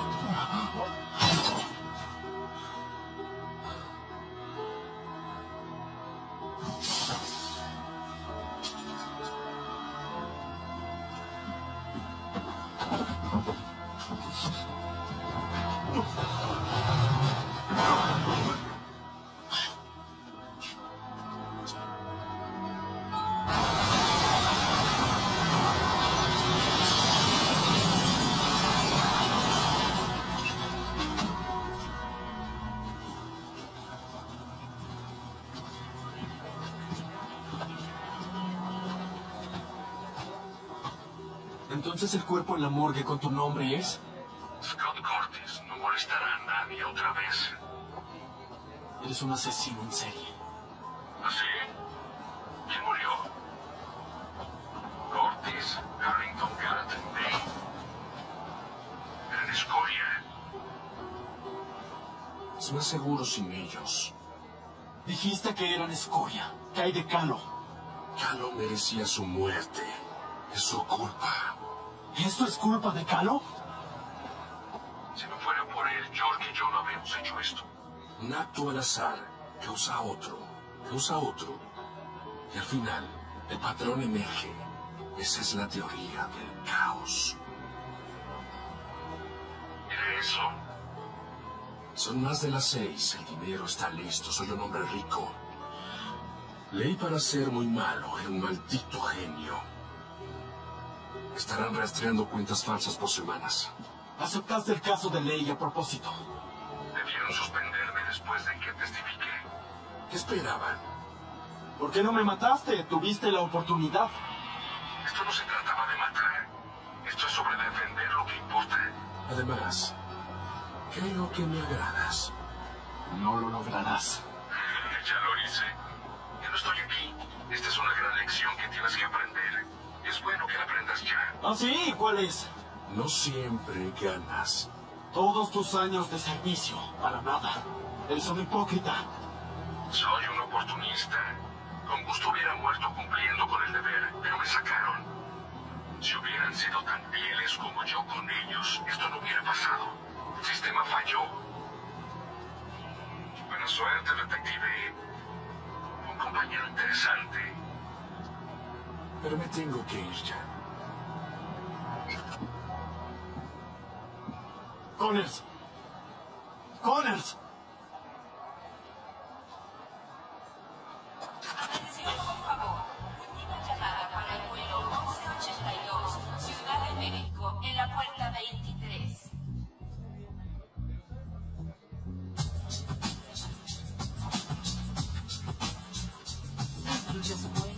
Entonces el cuerpo en la morgue con tu nombre es... Scott Curtis no molestará a nadie otra vez. Eres un asesino en serie. ¿Así? ¿Quién murió? Curtis, Harrington, Garrett, Day. Eran escoria. Es más seguro sin ellos. Dijiste que eran escoria. ¿Qué hay de Calo? Calo merecía su muerte. Es su culpa. ¿Esto es culpa de Calo? Si no fuera por él, George y yo no habríamos hecho esto. Un acto al azar causa otro, causa otro. Y al final, el patrón emerge. Esa es la teoría del caos. ¿Era eso? Son más de las seis. El dinero está listo. Soy un hombre rico. Leí para ser muy malo. Era un maldito genio. Estarán rastreando cuentas falsas por semanas. Aceptaste el caso de ley a propósito. Debieron suspenderme después de que testifiqué. ¿Qué esperaban? ¿Por qué no me mataste? Tuviste la oportunidad. Esto no se trataba de matar. Esto es sobre defender lo que importa. Además, creo que me agradas. No lo lograrás. Ya lo hice. Ya no estoy aquí. Esta es una gran lección que tienes que aprender. Es bueno que la aprendas ya. ¿Ah, sí? ¿Cuál es? No siempre ganas. Todos tus años de servicio, para nada. Eres un hipócrita. Soy un oportunista. Con gusto hubiera muerto cumpliendo con el deber, pero me sacaron. Si hubieran sido tan fieles como yo con ellos, esto no hubiera pasado. El sistema falló. Buena suerte, detective. Un compañero interesante. Pero me tengo que ir ya. Connors. Connors. Atención, por favor. Última llamada para el vuelo once ochenta y dos, Ciudad de México, en la puerta veintitrés. Incluye su vuelo.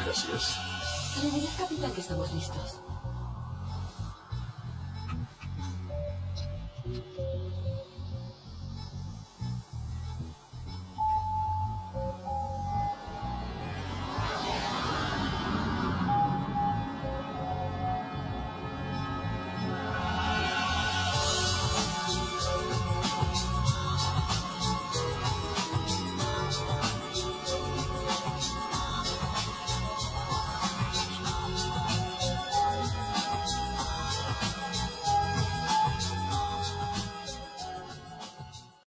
Gracias. Le diré al capitán que estamos listos.